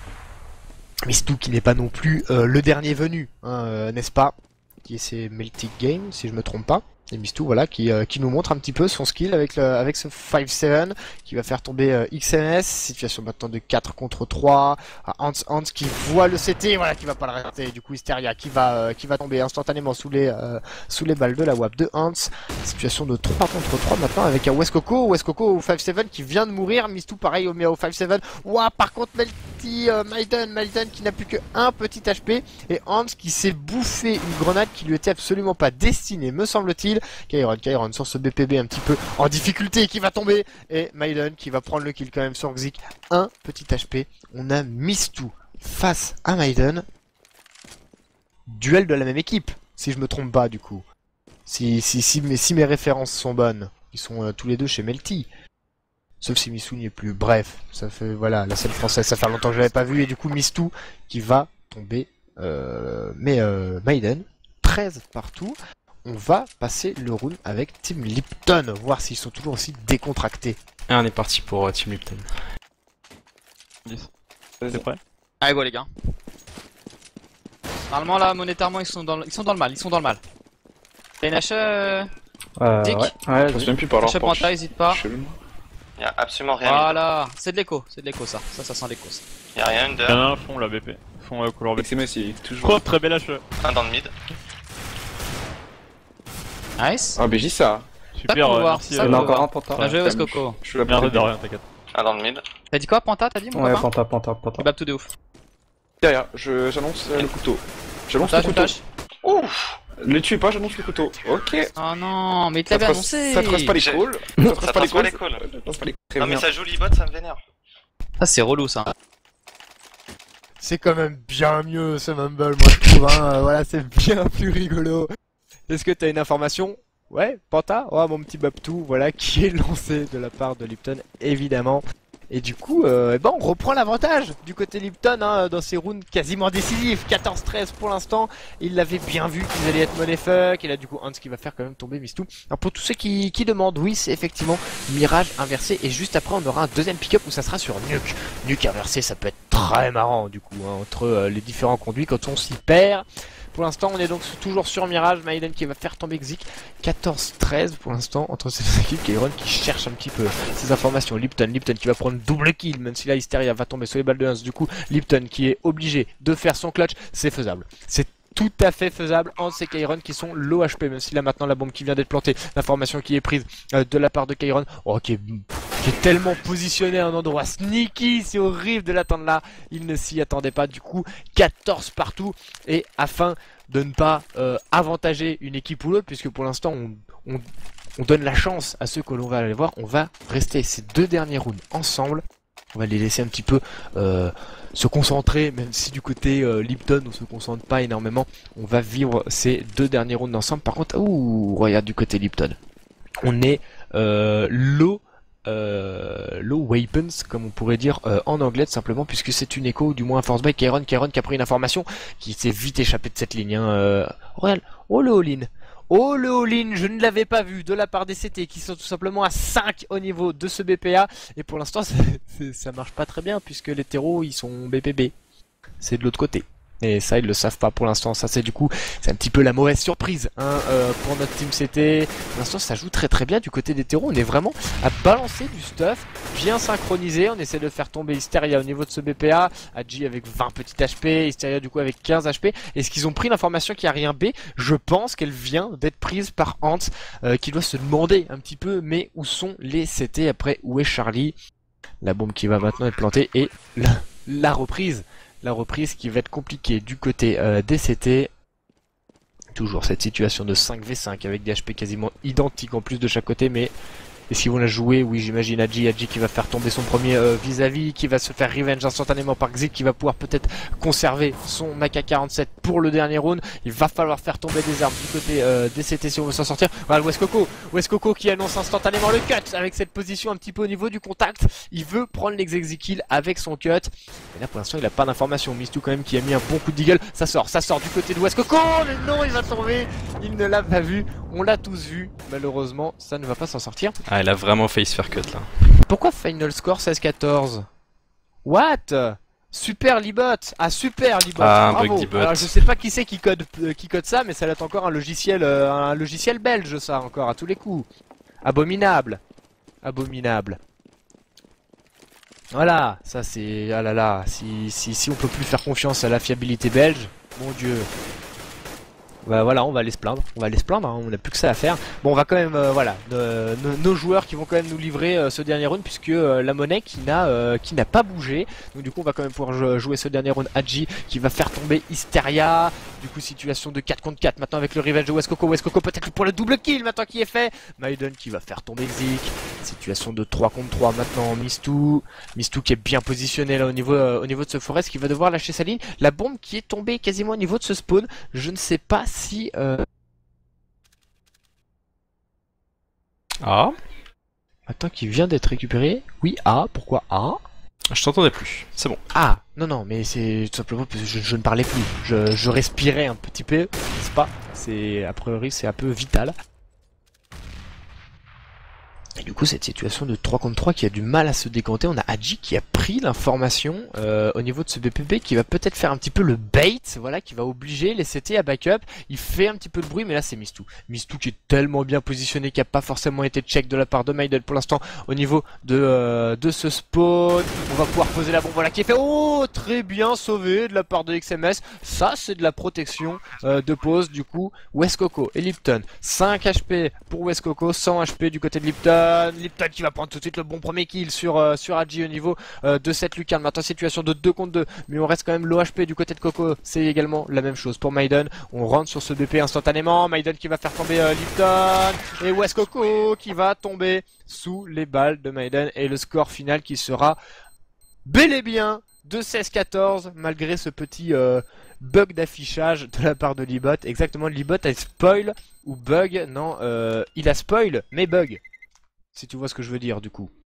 Mistou qui n'est pas non plus le dernier venu, hein, n'est-ce pas? Qui est c'est Meltic Game si je me trompe pas. Et Mistou, voilà, qui nous montre un petit peu son skill avec ce 5-7 qui va faire tomber XMS. Situation maintenant de 4 contre 3. Hans qui voit le CT, voilà, qui va pas le rater. Du coup, Hysteria qui va tomber instantanément sous les balles de la WAP de Hans. Situation de 3 contre 3 maintenant avec un Westcoco au 5-7 qui vient de mourir. Mistou pareil au 5-7. Ouah, par contre, Maiden qui n'a plus que un petit HP. Et Hans qui s'est bouffé une grenade qui lui était absolument pas destinée, me semble-t-il. Kairon sur ce BPB un petit peu en difficulté qui va tomber et Maiden qui va prendre le kill quand même sur Xic. Un petit HP. On a Mistou face à Maiden. Duel de la même équipe, si je me trompe pas du coup. Si mes références sont bonnes. Ils sont tous les deux chez Melty. Sauf si Mistou n'y est plus. Bref, ça fait voilà, la scène française, ça fait longtemps que je l'avais pas vu et du coup Mistou qui va tomber. Maiden, 13 partout. On va passer le round avec Team Lipton, voir s'ils sont toujours aussi décontractés. Et on est parti pour Team Lipton. 10. C'est prêt? Allez go les gars. Normalement là, monétairement ils sont dans le mal. T'as une HE Dick? Ouais, Je sais même plus par là. HE Panta, hésite pas. Y'a absolument rien. Voilà, c'est de l'écho ça. Ça sent l'écho ça. Y'a rien Il y en under. a un fond la BP. Fond couleur BP. XMS il est toujours. Oh, très belle HE. Un dans le mid. Nice. Ah, BJ ça. Super, merci. Il y en a encore un Panta. Bien joué Westcoco. Je suis là Merde de rien, t'inquiète. Un dans le mid. T'as dit quoi Panta, t'as dit mon Ouais, copain? Panta. Il bap tout de ouf. Derrière, j'annonce le couteau. J'annonce le Flash, couteau. flash. Ouf. Ne tuez pas, j'annonce le couteau. Ok. Oh non, mais il te l'avait annoncé. Ça te reste pas les calls. Ça trace pas les calls. Non mais ça joue l'e-bot, ça me vénère. Ah c'est relou ça. C'est quand même bien mieux ce Mumble, moi je trouve, hein. Voilà, c'est bien plus rigolo. Est-ce que t'as une information? Ouais, Panta, oh, mon petit Babtou, voilà, qui est lancé de la part de Lipton, évidemment. Et du coup, on reprend l'avantage du côté Lipton, hein, dans ces rounds quasiment décisifs. 14-13 pour l'instant. Il l'avait bien vu qu'ils allaient être money fuck. Et là, du coup, Hans qui va faire quand même tomber Mistou. Alors, pour tous ceux qui demandent, oui, c'est effectivement Mirage inversé. Et juste après, on aura un deuxième pick-up où ça sera sur Nuke. Nuke inversé, ça peut être très marrant, du coup, hein, entre les différents conduits quand on s'y perd. Pour l'instant, on est donc toujours sur Mirage. Maiden qui va faire tomber Xic. 14-13 pour l'instant entre ces deux équipes. Kairon qui cherche un petit peu ces informations. Lipton qui va prendre double kill, même si là Hysteria va tomber sur les balles de 1. Du coup, Lipton qui est obligé de faire son clutch. C'est faisable. C'est tout à fait faisable. Hans et Kairon qui sont low HP, même si là maintenant la bombe qui vient d'être plantée, l'information qui est prise de la part de Kairon, qui est tellement positionné à un endroit sneaky, c'est horrible de l'attendre là. Il ne s'y attendait pas. Du coup, 14 partout. Et afin de ne pas avantager une équipe ou l'autre, puisque pour l'instant on donne la chance à ceux que l'on va aller voir, on va rester ces deux derniers rounds ensemble. On va les laisser un petit peu se concentrer, même si du côté Lipton on se concentre pas énormément. On va vivre ces deux derniers rounds ensemble. Par contre, regarde du côté Lipton, on est low weapons, comme on pourrait dire en anglais, tout simplement, puisque c'est une écho, ou du moins un force by Kairon qui a pris une information, qui s'est vite échappé de cette ligne. Regarde, le all-in. Oh le all-in, je ne l'avais pas vu de la part des CT qui sont tout simplement à 5 au niveau de ce BPA. Et pour l'instant ça marche pas très bien puisque les terreaux ils sont BPB. C'est de l'autre côté. Et ça ils le savent pas pour l'instant, ça c'est du coup c'est un petit peu la mauvaise surprise hein, pour notre team CT. Pour l'instant ça joue très bien du côté des terreaux, on est vraiment à balancer du stuff bien synchronisé, on essaie de faire tomber Hysteria au niveau de ce BPA, Adji avec 20 petits HP, Hysteria du coup avec 15 HP. Est-ce qu'ils ont pris l'information qu'il n'y a rien B? Je pense qu'elle vient d'être prise par Ant qui doit se demander un petit peu mais où sont les CT après, où est Charlie? La bombe qui va maintenant être plantée et la reprise. La reprise qui va être compliquée du côté des CT. Toujours cette situation de 5v5 avec des HP quasiment identiques en plus de chaque côté, mais est-ce qu'ils vont la jouer? Oui, j'imagine Adji qui va faire tomber son premier vis-à-vis, qui va se faire revenge instantanément par Xic, qui va pouvoir peut-être conserver son AK-47 pour le dernier round. Il va falloir faire tomber des armes du côté des CT si on veut s'en sortir. Voilà Weskoko qui annonce instantanément le cut avec cette position un petit peu au niveau du contact. Il veut prendre l'execute avec son cut. Et là pour l'instant il n'a pas d'information. Mistou quand même qui a mis un bon coup de deagle. Ça sort du côté de Weskoko. Mais non, il va tomber. Il ne l'a pas vu. On l'a tous vu. Malheureusement, ça ne va pas s'en sortir. Ah, il a vraiment failli se faire cut là. Pourquoi final score 16-14? What? Super Libot. Ah super Libot. Ah, un bravo. bug d'Ibot. Alors je sais pas qui c'est qui code ça, mais ça doit être encore un logiciel belge ça encore à tous les coups. Abominable. Abominable. Voilà, ça c'est... Ah là là, si on peut plus faire confiance à la fiabilité belge, mon dieu. Bah voilà, on va aller se plaindre, hein, on n'a plus que ça à faire. Bon, on va quand même, voilà, nos joueurs qui vont quand même nous livrer ce dernier round, puisque la monnaie qui n'a pas bougé. Donc du coup, on va quand même pouvoir jouer ce dernier round. Adji qui va faire tomber Hysteria. Du coup, situation de 4 contre 4 maintenant avec le revenge de Weskoko. Weskoko peut-être pour le double kill maintenant qui est fait. Maiden qui va faire tomber Xic. Situation de 3 contre 3 maintenant. Mistou qui est bien positionné là au niveau de ce forest, qui va devoir lâcher sa ligne. La bombe qui est tombée quasiment au niveau de ce spawn. Je ne sais pas si... Ah. Attends, qui vient d'être récupéré. Oui, A. Pourquoi A? Je t'entendais plus, c'est bon. Ah, non, mais c'est tout simplement parce que je ne parlais plus. Je respirais un petit peu, n'est-ce pas? A priori, c'est un peu vital. Et du coup, cette situation de 3 contre 3 qui a du mal à se décanter, on a Adji qui a pris l'information au niveau de ce BPB, qui va peut-être faire un petit peu le bait, voilà, qui va obliger les CT à backup. Il fait un petit peu de bruit, mais là c'est Mistou. Mistou qui est tellement bien positionné, qui n'a pas forcément été check de la part de Maiden pour l'instant au niveau de ce spawn. On va pouvoir poser la bombe, voilà, qui est fait. Oh, très bien sauvé de la part de XMS. Ça, c'est de la protection de pause, du coup. Weskoko et Lipton, 5 HP pour Weskoko, 100 HP du côté de Lipton. Lipton qui va prendre tout de suite le bon premier kill sur Adji au niveau de cette lucarne. Maintenant situation de 2 contre 2, mais on reste quand même low HP du côté de Coco. C'est également la même chose pour Maiden. On rentre sur ce BP instantanément. Maiden qui va faire tomber Lipton et Weskoko qui va tomber sous les balles de Maiden, et le score final qui sera bel et bien de 16-14 malgré ce petit bug d'affichage de la part de Libot. Exactement, Libot a spoil ou bug. Non, il a spoil mais bug, si tu vois ce que je veux dire du coup.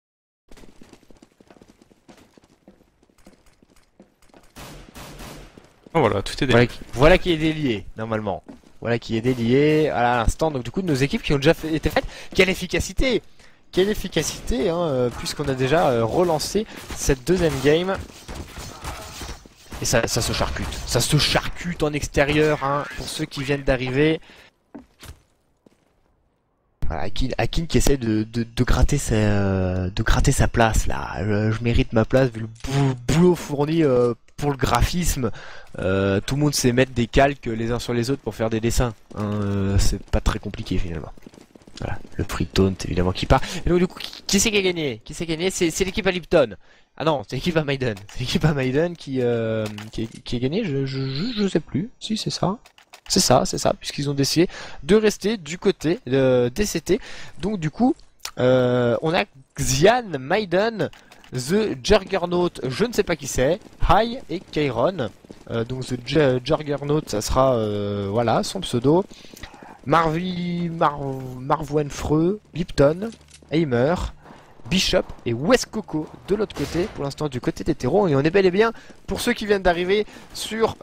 Oh voilà, tout est délié. Voilà qui est délié normalement. Voilà qui est délié à l'instant. Donc du coup, nos équipes qui ont déjà été faites. Quelle efficacité! Quelle efficacité, hein, puisqu'on a déjà relancé cette deuxième game. Et ça se charcute. Ça se charcute en extérieur, hein, pour ceux qui viennent d'arriver. Voilà, Akin qui essaie de gratter sa place là. Je mérite ma place vu le boulot fourni pour le graphisme. Tout le monde sait mettre des calques les uns sur les autres pour faire des dessins. Hein, c'est pas très compliqué finalement. Voilà, le free taunt évidemment qui part. Et donc du coup, qui c'est qui a gagné? Qui c'est qui a gagné? C'est l'équipe à Lipton. Ah non, c'est l'équipe à Maiden. C'est l'équipe à Maiden qui a gagné. Je sais plus. Si c'est ça. C'est ça, puisqu'ils ont décidé de rester du côté de DCT. Donc du coup, on a Xian, Maiden, The Juggernaut, je ne sais pas qui c'est, High et Kairon. Donc The Juggernaut, ça sera voilà son pseudo. Marvoenfreux, Lipton, Heimer Bishop et West Coco de l'autre côté, pour l'instant du côté des terreaux, et on est bel et bien, pour ceux qui viennent d'arriver, sur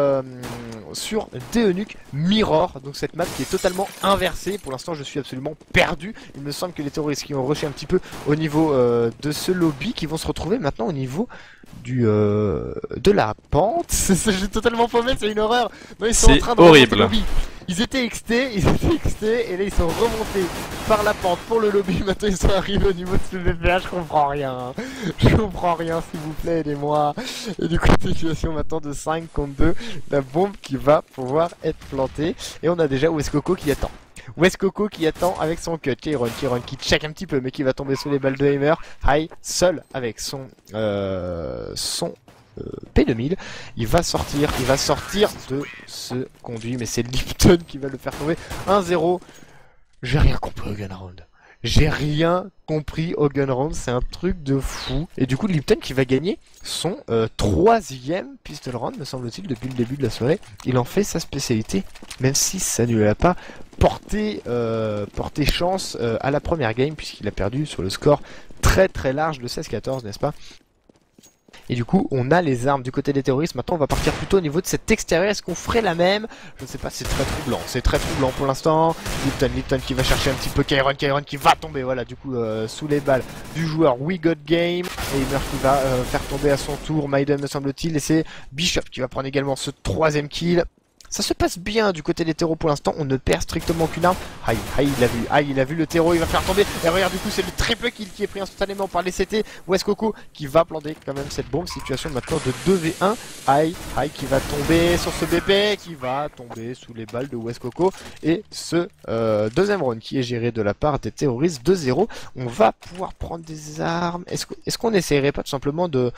Deonuc Mirror, donc cette map qui est totalement inversée. Pour l'instant je suis absolument perdu, il me semble que les terroristes qui ont rushé un petit peu au niveau de ce lobby, qui vont se retrouver maintenant au niveau de la pente. J'ai totalement paumé, c'est une horreur. Non, ils sont en train de horrible. Le lobby. Ils étaient extés, et là ils sont remontés par la pente pour le lobby. Maintenant ils sont arrivés au niveau de ce VPA, je comprends rien. Je comprends rien, s'il vous plaît, aidez-moi. Et du coup, situation maintenant de 5 contre 2, la bombe qui va pouvoir être plantée. Et on a déjà West Coco qui attend. West Coco qui attend avec son cut, Kairon qui check un petit peu mais qui va tomber sous les balles de Hammer. High seul avec son P2000, il va sortir de ce conduit, mais c'est Lipton qui va le faire tomber. 1-0. J'ai rien compris au gun round. J'ai rien compris au gun round, c'est un truc de fou. Et du coup Lipton qui va gagner son 3e pistol round, me semble-t-il, depuis le début de la soirée. Il en fait sa spécialité, même si ça ne lui a pas porté chance à la première game, puisqu'il a perdu sur le score très très large de 16-14, n'est-ce pas? Et du coup, on a les armes du côté des terroristes. Maintenant, on va partir plutôt au niveau de cet extérieur. Est-ce qu'on ferait la même? Je ne sais pas, c'est très troublant. C'est très troublant pour l'instant. Lipton qui va chercher un petit peu Kairon qui va tomber, voilà, du coup, sous les balles du joueur We Got Game. Et Hammer qui va faire tomber à son tour Maiden, me semble-t-il. Et c'est Bishop qui va prendre également ce 3e kill. Ça se passe bien du côté des terreaux pour l'instant, on ne perd strictement aucune arme. Il a vu le terreau, il va faire tomber. Et regarde, du coup c'est le triple kill qui est pris instantanément par les CT. West Coco qui va planter quand même cette bombe. Situation maintenant de 2v1. Aïe qui va tomber sur ce BP, qui va tomber sous les balles de West Coco. Et ce deuxième round qui est géré de la part des terroristes 2-0. On va pouvoir prendre des armes. Est-ce qu'on essaierait pas tout simplement de...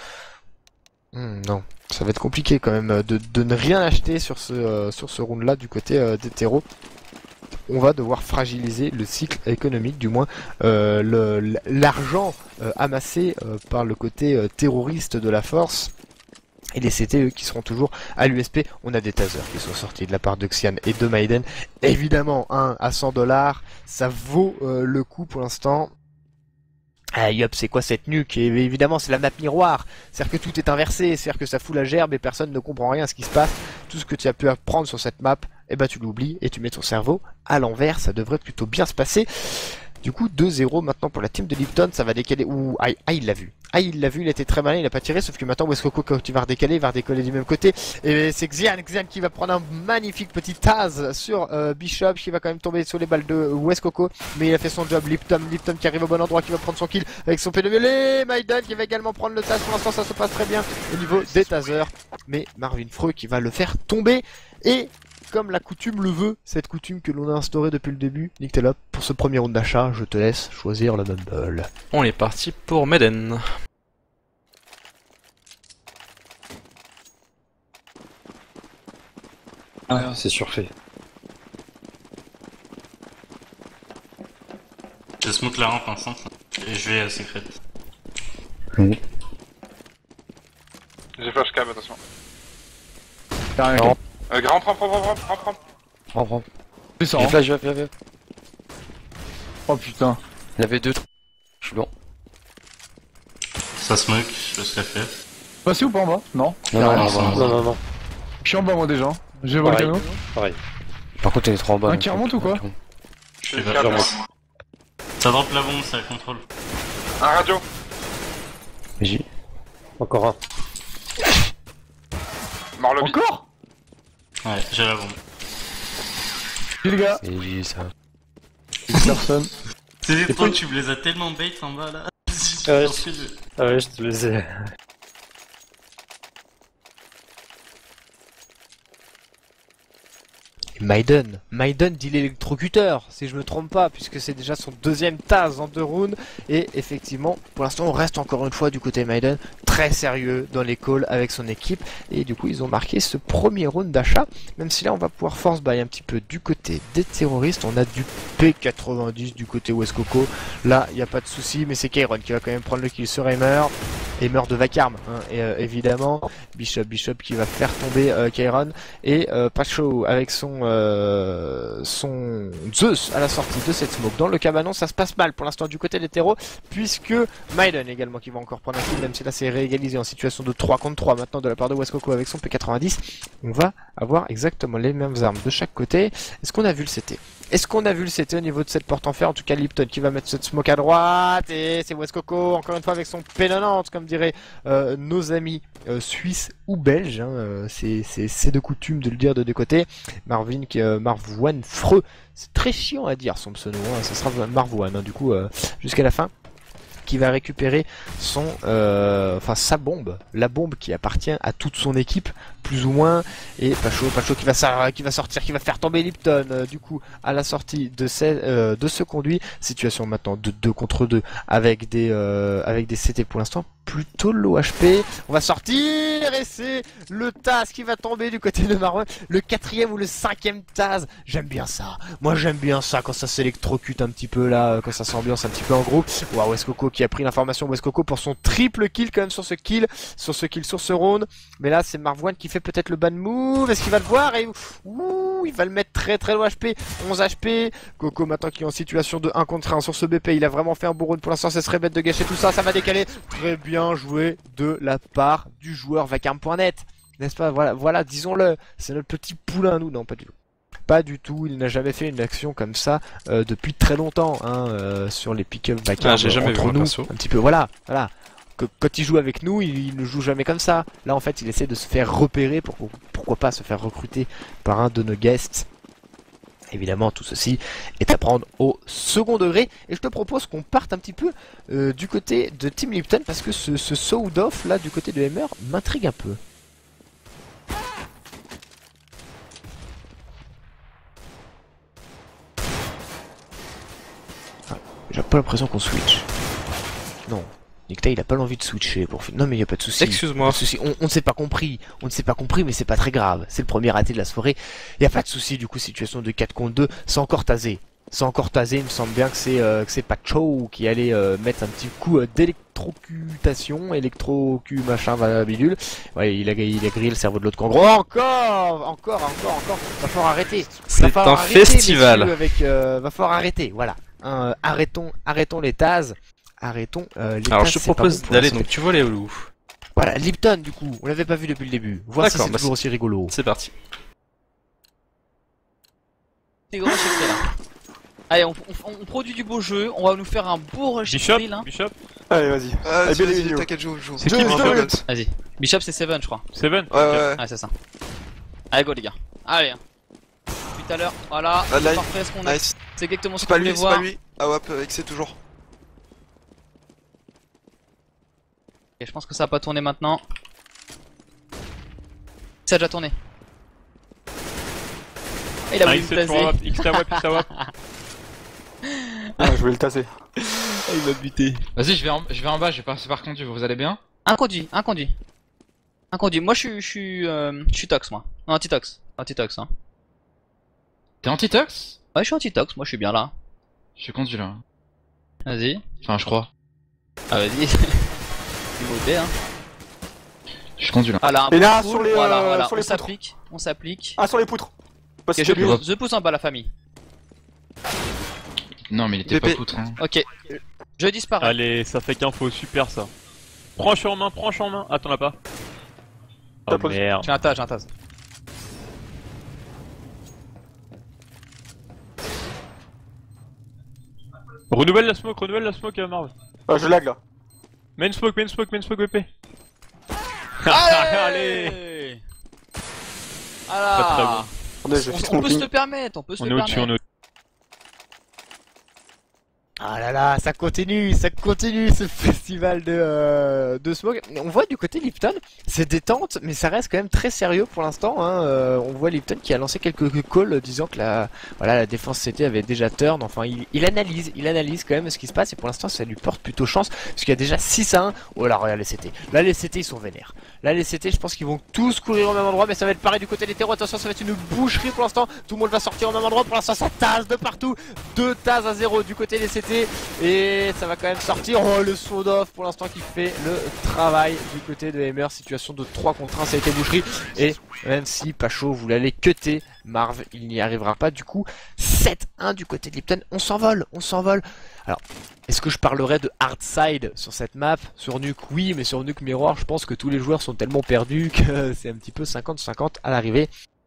non, ça va être compliqué quand même de ne rien acheter sur ce round là du côté des terreaux. On va devoir fragiliser le cycle économique, du moins l'argent amassé par le côté terroriste de la force. Et les CT qui seront toujours à l'USP. On a des tasers qui sont sortis de la part de Xian et de Maiden. Évidemment, à 100$, ça vaut le coup pour l'instant. Ah yop, c'est quoi cette nuque? Et évidemment c'est la map miroir, c'est-à-dire que tout est inversé, c'est-à-dire que ça fout la gerbe et personne ne comprend rien à ce qui se passe. Tout ce que tu as pu apprendre sur cette map, eh ben tu l'oublies et tu mets ton cerveau à l'envers, ça devrait plutôt bien se passer. Du coup 2-0 maintenant pour la team de Lipton, ça va décaler. Ouh, il l'a vu. Il l'a vu, il était très malin, il a pas tiré, sauf que maintenant West Coco quand il va redécaler, il va redécoller du même côté. Et c'est Xian qui va prendre un magnifique petit taz sur Bishop, qui va quand même tomber sur les balles de West Coco. Mais il a fait son job, Lipton qui arrive au bon endroit, qui va prendre son kill avec son P2000. Et Maiden qui va également prendre le taz, pour l'instant ça se passe très bien au niveau des tasers. Mais Marvin Freux qui va le faire tomber. Et comme la coutume le veut, cette coutume que l'on a instaurée depuis le début, Nictelop, pour ce premier round d'achat, je te laisse choisir le mumble. On est parti pour Maiden. Ah, c'est surfait. Je smoke la rampe en centre et je vais à secret. J'ai flash cam, attention. Grand, prends. J'ai flash, viens. Oh putain. Il y avait 2. Je suis bon. Ça smoke, je serai fait. Passé ou pas en bas? Non. Non. Je suis en bas moi déjà. J'ai le volcano. Pareil. Par contre, il est trop en bas. Un qui remonte ou quoi? Je vais vers ça drop la bombe, ça contrôle. Un radio. J'ai. Encore un. Mort le Encore? Ouais, j'ai la bombe. J'ai les gars. C'est ça. Personne. C'est des trucs, tu me les as tellement bait en bas là. Ouais, je te les ai. Maiden dit l'électrocuteur, si je me trompe pas, puisque c'est déjà son deuxième taz en 2 rounds. Et effectivement, pour l'instant, on reste encore une fois du côté Maiden, très sérieux dans les calls avec son équipe. Et du coup, ils ont marqué ce premier round d'achat, même si là, on va pouvoir force buy un petit peu du côté des terroristes. On a du P90 du côté West Coco. Là, il n'y a pas de souci, mais c'est Kairon qui va quand même prendre le kill sur Hammer. Hammer de vacarme, hein, et évidemment Bishop qui va faire tomber Kairon et Pacho avec son Zeus à la sortie de cette smoke. Dans le cabanon ça se passe mal pour l'instant du côté des terreaux, puisque Maiden également qui va encore prendre un kill, même si là c'est réégalisé en situation de 3 contre 3 maintenant de la part de Weskoko avec son P90. On va avoir exactement les mêmes armes de chaque côté. Est-ce qu'on a vu le CT? Est-ce qu'on a vu le CT au niveau de cette porte en fer? En tout cas Lipton qui va mettre cette smoke à droite, et c'est Weskoko encore une fois avec son P90 comme diraient nos amis suisses ou belges, hein, c'est de coutume de le dire de deux côtés. Marvoine Freux, c'est très chiant à dire son pseudo, hein, ça sera Marvoine hein, du coup jusqu'à la fin, qui va récupérer son, sa bombe, la bombe qui appartient à toute son équipe, plus ou moins, et Pacho qui va sortir, qui va faire tomber Lipton, du coup, à la sortie de ce conduit. Situation maintenant de 2 contre 2 avec des CT pour l'instant plutôt low HP. On va sortir et c'est le Taz qui va tomber du côté de Marwan, le 4ème ou le 5ème Taz. J'aime bien ça. Moi j'aime bien ça quand ça s'électrocute un petit peu là, quand ça s'ambiance un petit peu en groupe. Waouh, Weskoko qui a pris l'information, Weskoko pour son triple kill quand même sur ce round. Mais là c'est Marwan qui fait peut-être le bad move. Est-ce qu'il va le voir? Et ouh, il va le mettre très très low HP, 11 HP. Coco maintenant qui est en situation de 1 contre 1 sur ce BP, il a vraiment fait un beau round pour l'instant, ça serait bête de gâcher tout ça, ça va décaler. Très bien joué de la part du joueur vacarme.net, n'est-ce pas? Voilà, disons-le, c'est notre petit poulain nous. Non, pas du tout. Pas du tout, il n'a jamais fait une action comme ça depuis très longtemps hein, sur les pick-up vacarme entre nous, un petit peu, voilà. Quand il joue avec nous, il ne joue jamais comme ça. Là en fait il essaie de se faire repérer, pourquoi pas se faire recruter par un de nos guests. Évidemment, tout ceci est à prendre au second degré. Et je te propose qu'on parte un petit peu du côté de Team Lipton, parce que ce sold off là du côté de Hammer m'intrigue un peu. Ah, j'ai pas l'impression qu'on switch. Non. Nikta il a pas l'envie de switcher pour finir. Non mais y a pas de souci. Excuse-moi. On ne s'est pas compris. On ne s'est pas compris, mais c'est pas très grave. C'est le premier raté de la soirée. Y a pas de souci. Du coup situation de 4 contre 2, c'est encore tasé. Il me semble bien que c'est Pacho qui allait mettre un petit coup d'électrocutation, machin bidule. Ouais, il a grillé le cerveau de l'autre camp. Gros, encore. Va falloir arrêter. C'est un festival. Va falloir arrêter. Voilà. Arrêtons les Taz. Arrêtons les Alors je te propose d'aller, donc tu vois les loups. Voilà, Lipton du coup, on l'avait pas vu depuis le début. Voir si c'est toujours aussi rigolo. C'est parti. C'est grand secret là. Allez, on produit du beau jeu, on va nous faire un beau rush drill hein. Bishop. Allez, vas-y. Vas-y, t'inquiète, joue. C'est qui Bishop? Vas-y. Bishop c'est 7 je crois. 7? Ouais. Ah c'est ça. Allez go les gars. Allez. Depuis tout à l'heure, voilà. C'est parfait ce qu'on a. Nice. C'est exactement ce qu'on voulait voir. C'est pas lui. Ah ouais, excès toujours. Et je pense que ça va pas tourner maintenant. Ça a déjà tourné. Et il a voulu me taser. Ah, je voulais le tasser. Il m'a buté. Vas-y, je vais en bas, je vais passer par conduit, vous allez bien? Un conduit. Moi je suis tox moi. Non, anti-tox hein. T'es anti-tox? Ouais, je suis anti-tox, moi je suis bien là. Je suis conduit là. Vas-y. Enfin, je crois. Ah vas-y. Hein. Je suis conduit là. Ah là, et là, sur les, voilà. sur les on s'applique. Ah, sur les poutres. Ok, je pousse en bas la famille. Non, mais il était pas poutre. Hein. Ok, je disparais. Allez, ça fait qu'info, super ça. Prends en main. Ah, t'en as pas. Oh merde. J'ai un tas. Renouvelle la smoke, Marv. Ah, je lag là. Main smoke VP. Allez. Voilà. On peut se le permettre, on est au-dessus. Ah là là, ça continue ce festival de smoke. On voit du côté Lipton, c'est détente, mais ça reste quand même très sérieux pour l'instant. Hein. On voit Lipton qui a lancé quelques calls disant que la défense CT avait déjà turn. Enfin, il analyse quand même ce qui se passe et pour l'instant ça lui porte plutôt chance parce qu'il y a déjà 6-1. Oh là, regarde les CT. Là les CT ils sont vénères. Là les CT je pense qu'ils vont tous courir au même endroit, mais ça va être pareil du côté des terreaux. Attention, ça va être une boucherie pour l'instant. Tout le monde va sortir au même endroit. Pour l'instant ça tasse de partout. 2 tasses à 0 du côté des CT. CT et ça va quand même sortir. Oh, le sword off pour l'instant qui fait le travail du côté de Hammer. Situation de 3 contre 1, ça a été boucherie. Et même si Pacho vous l'allez cutter, Marv il n'y arrivera pas. Du coup 7-1 du côté de Lipton. On s'envole, on s'envole. Alors est-ce que je parlerai de hard side sur cette map? Sur Nuke oui, mais sur Nuke Mirror je pense que tous les joueurs sont tellement perdus que c'est un petit peu 50-50 à l'arrivée.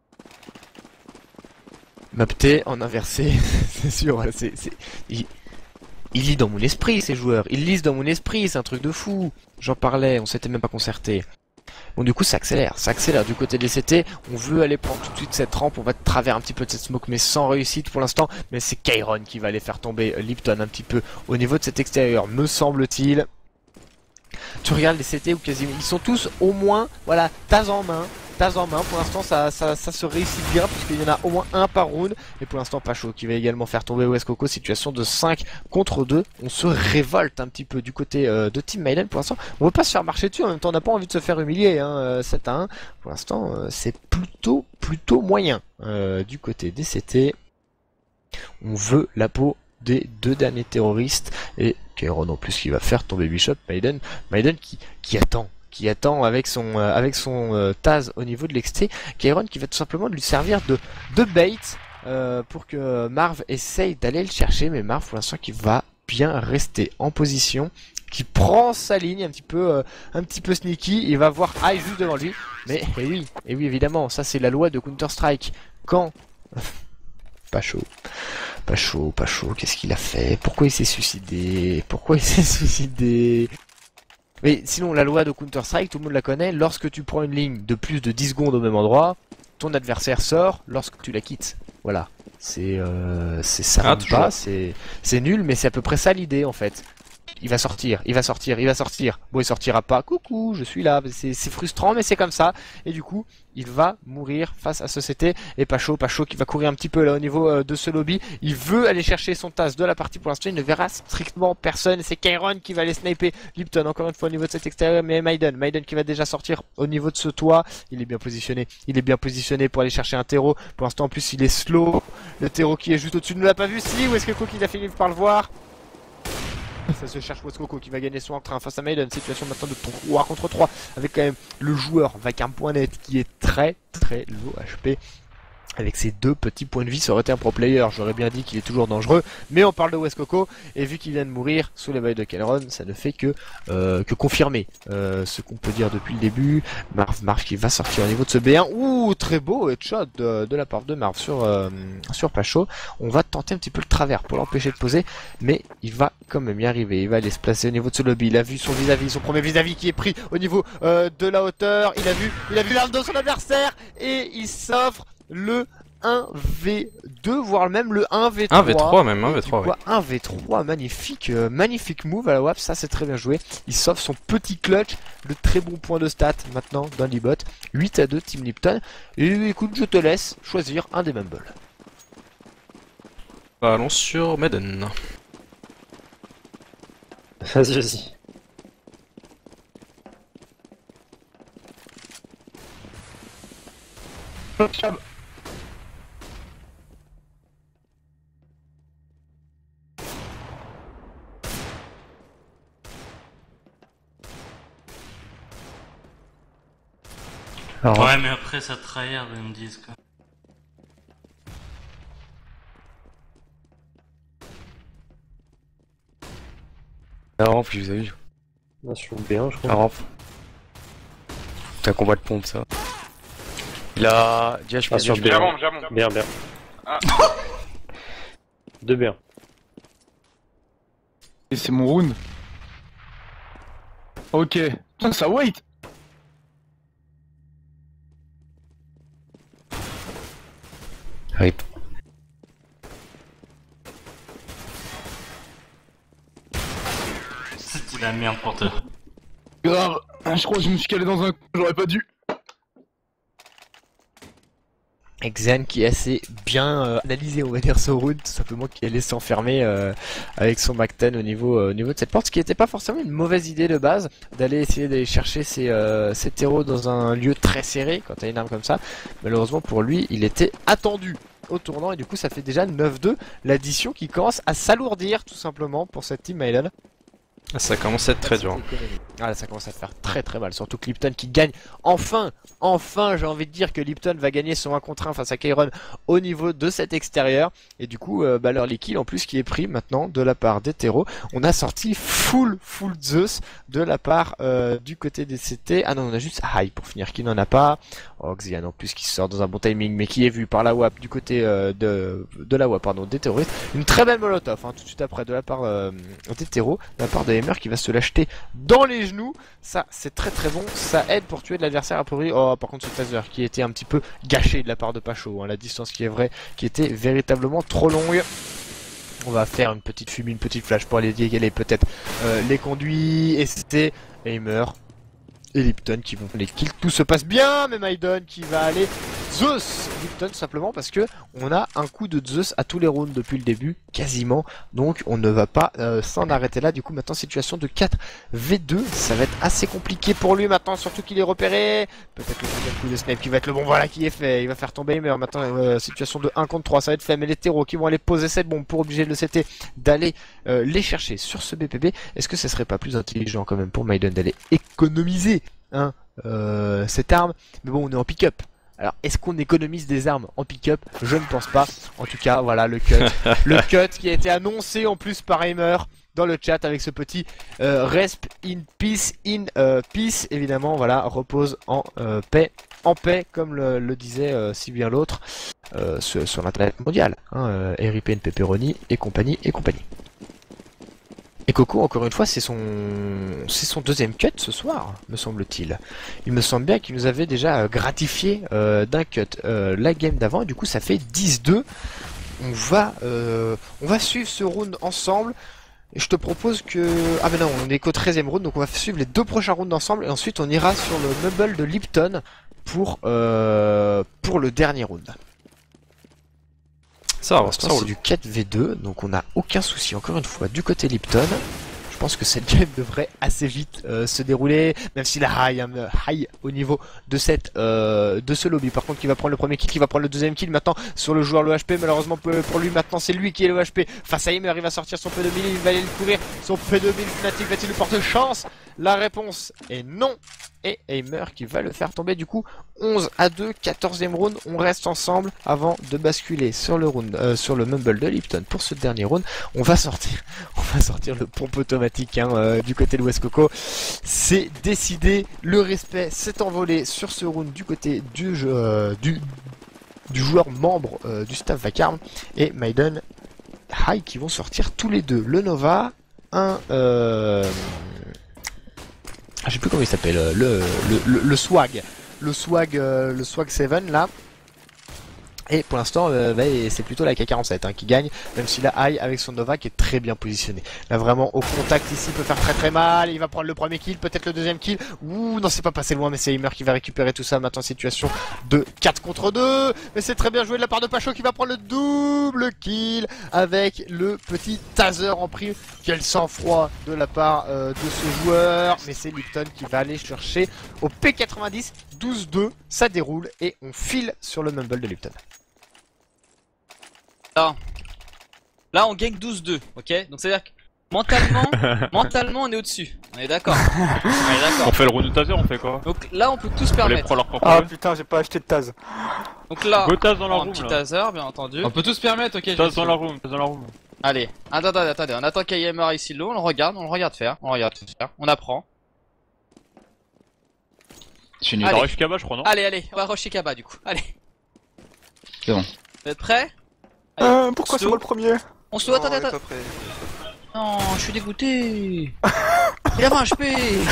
Map T en inversé, c'est sûr, il lit dans mon esprit ces joueurs, ils lisent dans mon esprit, c'est un truc de fou. J'en parlais, on s'était même pas concerté. Bon du coup ça accélère du côté des CT, on veut aller prendre tout de suite cette rampe, on va travers un petit peu de cette smoke mais sans réussite pour l'instant, mais c'est Kairon qui va aller faire tomber Lipton un petit peu au niveau de cet extérieur, me semble-t-il. Tu regardes les CT ou quasiment, ils sont tous au moins, voilà, tas en main, pour l'instant ça se réussit bien puisqu'il y en a au moins un par round. Et pour l'instant Pacho qui va également faire tomber West Coco, situation de 5 contre 2. On se révolte un petit peu du côté de Team Maiden. Pour l'instant on veut pas se faire marcher dessus, en même temps on n'a pas envie de se faire humilier, hein, 7-1. Pour l'instant c'est plutôt moyen du côté des CT. On veut la peau des 2 derniers terroristes et Kairon en plus qui va faire tomber Bishop. Maiden qui attend avec son Taz au niveau de l'exté. Kairon qui va tout simplement lui servir de bait pour que Marv essaye d'aller le chercher, mais Marv pour l'instant qui va bien rester en position, qui prend sa ligne un petit peu sneaky, il va voir Aïe juste devant lui, mais et oui évidemment, ça c'est la loi de Counter Strike. Quand Pacho, qu'est-ce qu'il a fait? Pourquoi il s'est suicidé? Mais sinon la loi de Counter Strike, tout le monde la connaît, lorsque tu prends une ligne de plus de 10 secondes au même endroit, ton adversaire sort lorsque tu la quittes. Voilà. C'est ça pas, c'est nul, mais c'est à peu près ça l'idée en fait. Il va sortir. Bon, il sortira pas. Coucou, je suis là. C'est frustrant, mais c'est comme ça. Et du coup, il va mourir face à ce CT. Et Pacho qui va courir un petit peu là au niveau de ce lobby. Il veut aller chercher son tasse de la partie. Pour l'instant, il ne verra strictement personne. C'est Kairon qui va aller sniper Lipton encore une fois au niveau de cet extérieur. Mais Maiden qui va déjà sortir au niveau de ce toit. Il est bien positionné pour aller chercher un terreau. Pour l'instant, en plus, il est slow. Le terreau qui est juste au-dessus ne l'a pas vu. Si, où est-ce que Coco a fini par le voir? Ça se cherche West Coco qui va gagner son train face à Maiden. Situation maintenant de 3 contre 3 avec quand même le joueur Vacarme.net qui est très low HP. Avec ses 2 petits points de vie, ça aurait été un pro player. J'aurais bien dit qu'il est toujours dangereux, mais on parle de West Coco et vu qu'il vient de mourir sous les balles de Kairon, ça ne fait que confirmer ce qu'on peut dire depuis le début. Marv qui va sortir au niveau de ce B1. Ouh, très beau headshot de la part de Marv sur Pacho. On va tenter un petit peu le travers pour l'empêcher de poser, mais il va quand même y arriver. Il va aller se placer au niveau de ce lobby. Il a vu son vis-à-vis, son premier vis-à-vis qui est pris au niveau de la hauteur. Il a vu l'arme de son adversaire et il s'offre le 1v2, voire même le 1v3. 1v3 même, 1v3. Ouais. 1v3, magnifique move à la WAP, ça c'est très bien joué. Il sauve son petit clutch, le très bon point de stat maintenant d'un Libot. 8-2 Team Lipton. Et écoute, je te laisse choisir un des mumbles. Allons sur Maiden. Vas-y. Alors, ouais, mais après ça trahir, ils me disent quoi. La rampe, je vous ai vu. Là, sur le B1, je crois. La rampe. C'est un combat de pompe, ça. Il a. Déjà, je pense sur B1. Bien. Ah. 2 B1. Et c'est mon round. Ok. Putain, ça wait. Rip. C'est la merde pour toi. Grave. Je crois que je me suis calé dans un coup, j'aurais pas dû. Exan qui est assez bien analysé, on va dire, ce round, tout simplement qui allait s'enfermer avec son Mac-10 au niveau de cette porte, ce qui n'était pas forcément une mauvaise idée de base, d'aller essayer d'aller chercher ses terreaux dans un lieu très serré quand t'as une arme comme ça. Malheureusement pour lui, il était attendu au tournant et du coup ça fait déjà 9-2. L'addition qui commence à s'alourdir tout simplement pour cette team Mylan. Ça commence à être très dur. Ah là, ça commence à faire très mal, surtout que Lipton qui gagne enfin j'ai envie de dire que Lipton va gagner son 1 contre 1 face à Kairon au niveau de cet extérieur et du coup leur kill en plus qui est pris maintenant de la part d'Hetero. On a sorti full Zeus de la part du côté des CT. Ah non, on a juste High pour finir qui n'en a pas. Oh, Xian en plus qui sort dans un bon timing mais qui est vu par la WAP du côté de la WAP pardon, des terroristes. Une très belle molotov tout de suite après de la part d'Hetero, de la part de Heimer qui va se l'acheter dans les genoux. Ça c'est très bon, ça aide pour tuer de l'adversaire a priori. Oh par contre ce taser qui était un petit peu gâché de la part de Pacho, hein, la distance qui est vraie, qui était véritablement trop longue. On va faire une petite fumée, une petite flash pour aller dégaler peut-être les conduits et c'était Heimer et Lipton qui vont les kills. Tout se passe bien, mais Maiden qui va aller Zeus Lipton simplement parce que on a un coup de Zeus à tous les rounds depuis le début, quasiment. Donc on ne va pas s'en arrêter là. Du coup maintenant situation de 4v2, ça va être assez compliqué pour lui maintenant, surtout qu'il est repéré. Peut-être le deuxième coup de snipe qui va être le bon, voilà qui est fait. Il va faire tomber Heimer. Maintenant situation de 1 contre 3, ça va être fait. Mais les terreaux qui vont aller poser cette bombe pour obliger le CT d'aller les chercher sur ce BPB. Est-ce que ce serait pas plus intelligent quand même pour Maiden d'aller économiser cette arme? Mais bon, on est en pick-up. Alors, est-ce qu'on économise des armes en pick-up? Je ne pense pas. En tout cas, voilà le cut. Le cut qui a été annoncé en plus par Heimer dans le chat avec ce petit resp in peace, évidemment, voilà, repose en paix. En paix, comme le disait si bien l'autre sur l'internet mondial. RIP and Pepperoni et compagnie et compagnie. Et Coco, encore une fois, c'est son deuxième cut ce soir, me semble-t-il. Il me semble bien qu'il nous avait déjà gratifié d'un cut la game d'avant, et du coup ça fait 10-2. On va suivre ce round ensemble. Et je te propose que... Ah mais non, on est qu'au 13e round, donc on va suivre les 2 prochains rounds ensemble, et ensuite on ira sur le mumble de Lipton pour le dernier round. Ça va, c'est du 4v2, donc on n'a aucun souci, encore une fois, du côté Lipton. Je pense que cette game devrait assez vite se dérouler, même si la high au niveau de ce lobby. Par contre, qui va prendre le premier kill, qui va prendre le deuxième kill maintenant sur le joueur le HP. Malheureusement pour lui, maintenant c'est lui qui est le HP. Face à Heimer, il va sortir son P2000, il va aller le courir. Son P2000 Fnatic va-t-il lui porter chance? La réponse est non. Et Heimer qui va le faire tomber du coup 11-2, 14e round, on reste ensemble avant de basculer sur le mumble de Lipton pour ce dernier round. On va sortir le pompe automatique du côté de West Coco. C'est décidé, le respect s'est envolé sur ce round du côté du joueur membre du staff Vacarme et Maiden High qui vont sortir tous les deux. Le Nova, je sais plus comment il s'appelle, le swag. Le swag 7 là. Et pour l'instant, c'est plutôt la K47 qui gagne, même si la High avec son Nova qui est très bien positionné. Là vraiment au contact ici peut faire très mal, il va prendre le premier kill, peut-être le deuxième kill. Ouh non c'est pas passé loin mais c'est Heimer qui va récupérer tout ça maintenant, situation de 4 contre 2. Mais c'est très bien joué de la part de Pacho qui va prendre le double kill avec le petit taser en prime. Quel sang-froid de la part de ce joueur. Mais c'est Lipton qui va aller chercher au P90, 12-2, ça déroule et on file sur le mumble de Lipton. Là on gagne 12-2, ok? Donc c'est à dire que mentalement on est au-dessus, on est d'accord. On fait le round de taser, on fait quoi? Donc là on peut tous se permettre. Ah putain, j'ai pas acheté de tase. Donc là, go tase dans la room, un petit taser bien entendu. On peut tous se permettre, ok? Tase dans la room, tase dans la room. Allez, attendez, on attend Heimer ici low, on le regarde faire, on apprend. Je vais rush Kaba je crois non? Allez, on va rusher Kaba du coup, allez. C'est bon. Vous êtes prêts? Pourquoi c'est moi le premier? On se doit, attends. Non, je suis dégoûté. Il a 20 HP.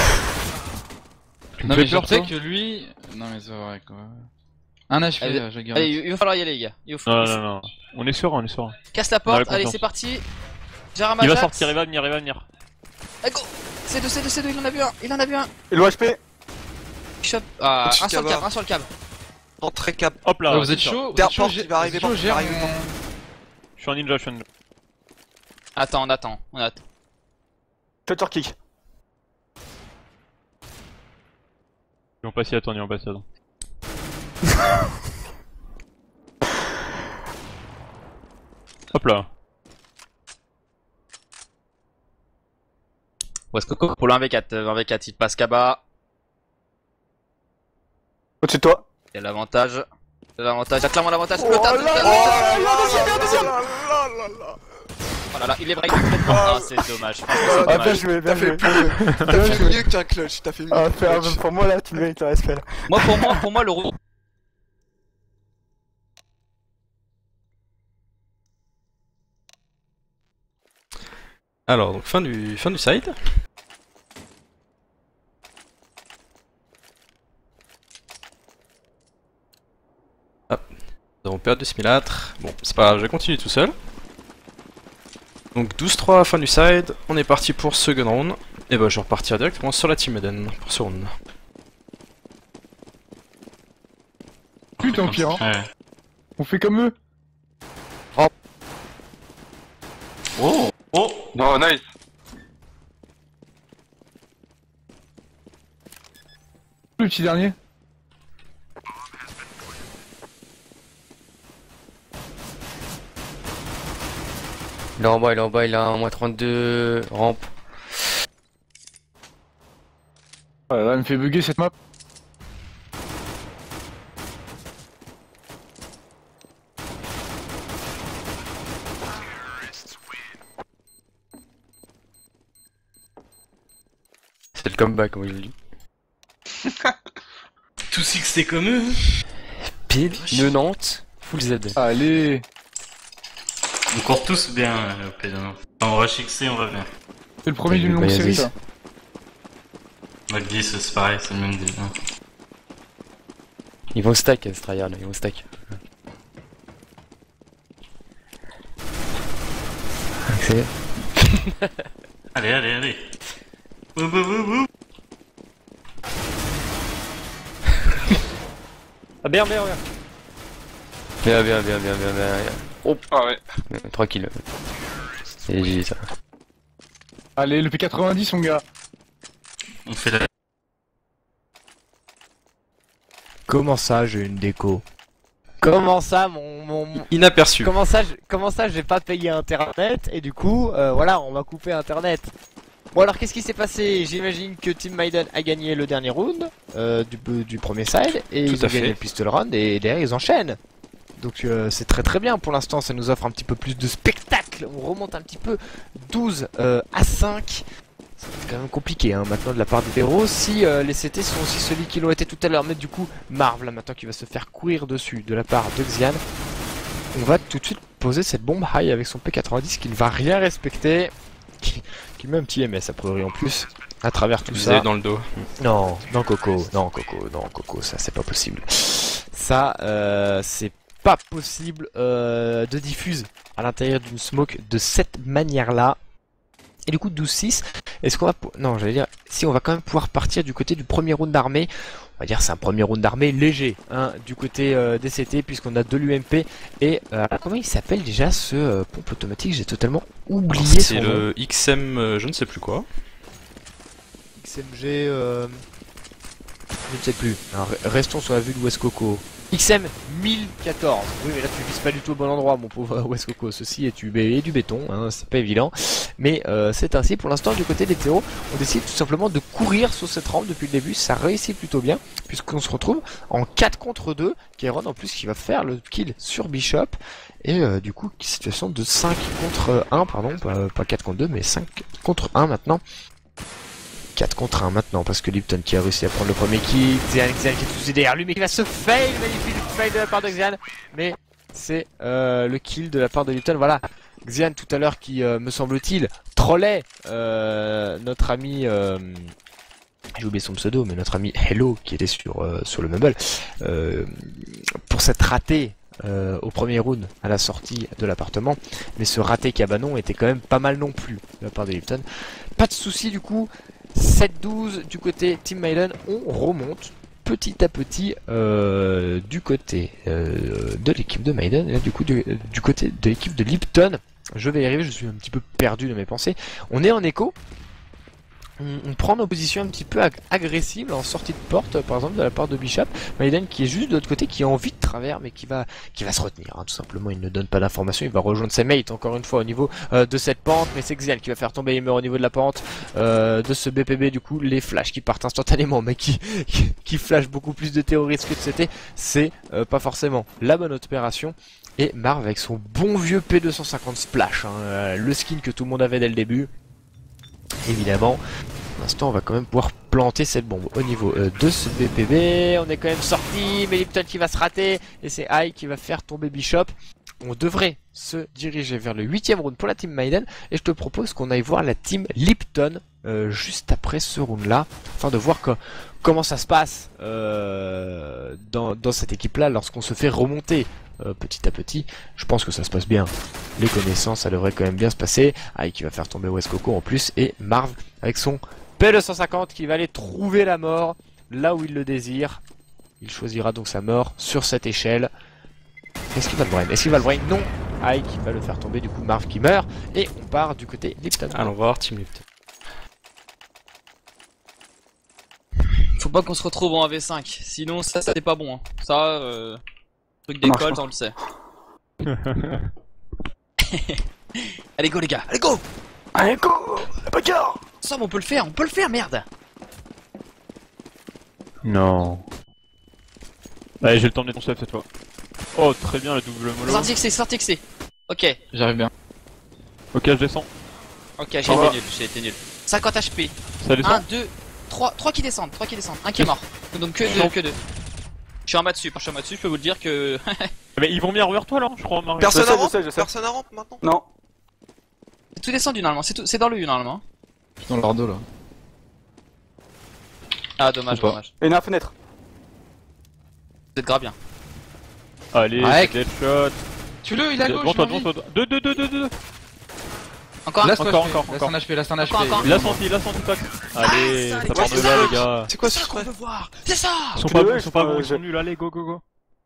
Non mais je sais que lui... Non mais c'est vrai quoi. Un HP là, je garde. Allez, il va falloir y aller les gars. Non. On est sûr. Casse la porte, allez c'est parti. Il va sortir, il va venir. Allez go. C2, il en a vu un. Et le HP? Shot. Un sur le câble. Entrée cap. Hop là. Vous êtes chaud? Il va arriver. Je suis un ninja, Attends, on attend. Shutter kick. Ils vont pas s'y attendre, Hop là. West Coco pour le 1v4, 1v4, il passe Kaba. Au-dessus de toi. Il y a l'avantage. Il y a clairement l'avantage. Oh là là, il est break complètement. Ah, c'est dommage. Ah, bien joué, bien joué. T'as fait mieux qu'un clutch, t'as fait mieux. Ah, pour moi là, tu mérites le respect là. Pour moi, le roux. Alors, donc fin du side. Hop, nous avons perdu de simulacre. Bon, c'est pas grave, je continue tout seul. Donc 12-3 fin du side, on est parti pour second round. Et bah je vais repartir directement sur la team Eden pour ce round. Putain pire hein. Ouais. On fait comme eux. Oh. Oh. Oh nice. Le petit dernier. Il est en bas, il a un -32 rampe. Ouais, là, elle me fait bugger cette map. C'est le comeback, comme je le dis. Tout c'est comme eux. Pile, 90, full Z. Allez. On court tous bien au P2. En rush XC, on va bien. C'est le premier d'une longue série, ça. Mac 10, c'est pareil, c'est le même deal. Ils vont stack, ce tryhard là, ils vont stack. Accélère. Allez. Bouh. Ah bien. Bien. Oh, ah ouais. 3 kills. C'est GG ça. Allez, le P90 mon gars. On fait la... Comment ça j'ai une déco? Comment ça mon... Inaperçu. Comment ça j'ai pas payé internet et du coup voilà on m'a coupé internet. Bon alors qu'est-ce qui s'est passé? J'imagine que Team Maiden a gagné le dernier round du premier side et ils ont gagné le pistol round et derrière ils enchaînent. Donc c'est très bien pour l'instant, ça nous offre un petit peu plus de spectacle. On remonte un petit peu 12 à 5. C'est quand même compliqué hein, maintenant de la part des héros. Si les CT sont aussi celui qui l'ont été tout à l'heure, mais du coup Marv là maintenant qui va se faire courir dessus de la part de Xian. On va tout de suite poser cette bombe high avec son P90 qui ne va rien respecter. Qui met un petit MS a priori en plus à travers tout ça. Dans le dos. Non Coco, ça c'est pas possible. Ça c'est pas possible de diffuse à l'intérieur d'une smoke de cette manière là. Et du coup 12-6, est-ce qu'on va... Non j'allais dire, si on va quand même pouvoir partir du côté du premier round d'armée. On va dire c'est un premier round d'armée léger hein, du côté des CT puisqu'on a de l'UMP et comment il s'appelle déjà ce pompe automatique? J'ai totalement oublié. C'est le XM je ne sais plus quoi. XMG je ne sais plus. Alors restons sur la vue de West Coco. XM 1014. Oui mais là tu vises pas du tout au bon endroit mon pauvre West Coco. Ceci est du béton, hein, c'est pas évident. Mais c'est ainsi pour l'instant du côté des héros. On décide tout simplement de courir sur cette rampe depuis le début. Ça réussit plutôt bien puisqu'on se retrouve en 4 contre 2. Kairon en plus qui va faire le kill sur Bishop. Et du coup situation de 5 contre 1 pardon. Pas 4 contre 2 mais 5 contre 1 maintenant. 4 contre 1 maintenant parce que Lipton qui a réussi à prendre le premier kill. Xian qui est tout derrière lui mais qui va se fail. Magnifique fail de la part de Xian. Mais c'est le kill de la part de Lipton. Voilà. Xian tout à l'heure qui me semble-t-il trollait notre ami j'ai oublié son pseudo mais notre ami Hello qui était sur le mumble pour s'être raté au premier round à la sortie de l'appartement, mais ce raté cabanon était quand même pas mal non plus de la part de Lipton. Pas de souci du coup. 7-12 du côté Team Maiden, on remonte petit à petit du côté de l'équipe de Maiden et là, du coup du côté de l'équipe de Lipton. Je vais y arriver, je suis un petit peu perdu de mes pensées. On est en écho. on prend nos positions un petit peu agressives en sortie de porte, par exemple de la part de Bishop. Maiden qui est juste de l'autre côté, qui a envie de travers, mais qui va se retenir, hein, tout simplement. Il ne donne pas d'informations, il va rejoindre ses mates encore une fois au niveau de cette pente, mais c'est Xian qui va faire tomber Heimer au niveau de la pente de ce BPB. Du coup, les flashs qui partent instantanément, mais qui flash beaucoup plus de terroristes que de CT, c'est pas forcément la bonne opération. Et Marv avec son bon vieux P250 Splash, hein, le skin que tout le monde avait dès le début. Évidemment, pour l'instant on va quand même pouvoir planter cette bombe au niveau de ce BPB. On est quand même sorti, mais Lipton qui va se rater, et c'est Ike qui va faire tomber Bishop. On devrait se diriger vers le 8ème round pour la team Maiden, et je te propose qu'on aille voir la team Lipton juste après ce round là, afin de voir comment ça se passe dans cette équipe là lorsqu'on se fait remonter petit à petit. Je pense que ça se passe bien. Les connaissances, ça devrait quand même bien se passer. Ike qui va faire tomber West Coco en plus, et Marv avec son P250 qui va aller trouver la mort là où il le désire. Il choisira donc sa mort sur cette échelle. Est-ce qu'il va le brain? Est-ce qu'il va le brain? Non. Ike va le faire tomber, du coup Marv qui meurt, et on part du côté Lipton. Allons voir Team Lipton. Faut pas qu'on se retrouve en AV5, sinon ça c'est pas bon, hein. Ça, truc d'école, on le sait. Allez go les gars, allez go! Allez go! La bagarre! Ça on peut le faire, merde! Non. Allez, j'ai le temps de ton chef cette fois. Oh, très bien, le double mollo. Sorti XC. Ok. J'arrive bien. Ok, je descends. Ok, j'ai été nul. 50 HP. Ça descend. 1, 2, 3 qui descendent, un qui est mort. Donc que 2. Je suis en bas dessus, je peux vous le dire que... Mais ils vont venir vers toi là, je crois, Marie. Personne à rampe? Personne à rampe maintenant? Non. C'est tout descendu normalement, c'est dans le U normalement. Je suis dans leur dos là. Ah dommage. Et une fenêtre. Vous êtes grave bien. Allez, deadshot. Tue-le, il a gauche. Devant toi. 2. Encore. Last un HP. Il a senti, tac. Allez, ça part de là les gars. C'est quoi ce qu'on veut voir? C'est ça! Ils sont pas bons, ils sont nuls, allez, go.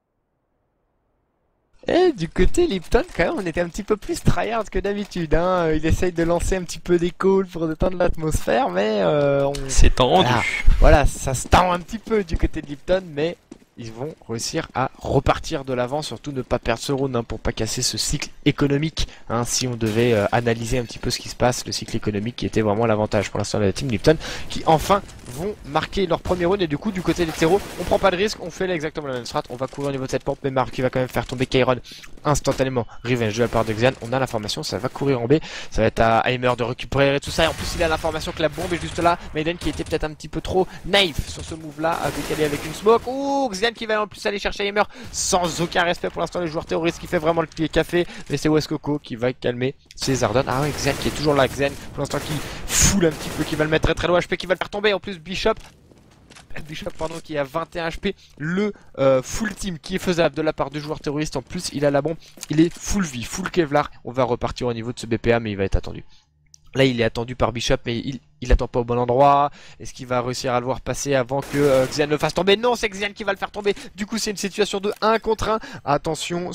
Et du côté Lipton, quand même, on était un petit peu plus tryhard que d'habitude, hein. Il essaye de lancer un petit peu des calls pour détendre l'atmosphère, mais c'est tendu. Voilà, ça se tend un petit peu du côté de Lipton, mais ils vont réussir à repartir de l'avant, surtout ne pas perdre ce round, hein, pour pas casser ce cycle économique, hein, si on devait analyser un petit peu ce qui se passe, le cycle économique qui était vraiment l'avantage pour l'instant de la team Lipton, qui enfin vont marquer leur premier round. Et du coup du côté des terreaux, on prend pas de risque, on fait exactement la même strat, on va courir au niveau de cette pompe, mais Marv qui va quand même faire tomber Kairon instantanément. Revenge de la part de Xian, on a l'information, ça va courir en B, ça va être à Heimer de récupérer tout ça, et en plus il a l'information que la bombe est juste là. Maiden qui était peut-être un petit peu trop naïf sur ce move là, a décalé avec une smoke. Ouh, Xian qui va en plus aller chercher Heimer sans aucun respect pour l'instant, les joueurs terroristes, qui fait vraiment le pied café, mais c'est West Coco qui va calmer ses Ardons. Ah ouais, Xian qui est toujours là, Xian pour l'instant qui foule un petit peu, qui va le mettre très low HP, qui va le faire tomber. En plus Bishop pardon, qui a 21 HP, le full team qui est faisable de la part de joueurs terroristes. En plus il a la bombe, il est full vie, full Kevlar. On va repartir au niveau de ce BPA, mais il va être attendu. Là il est attendu par Bishop, mais il attend pas au bon endroit. Est-ce qu'il va réussir à le voir passer avant que Xian le fasse tomber? Non, c'est Xian qui va le faire tomber. Du coup c'est une situation de 1 contre 1. Attention,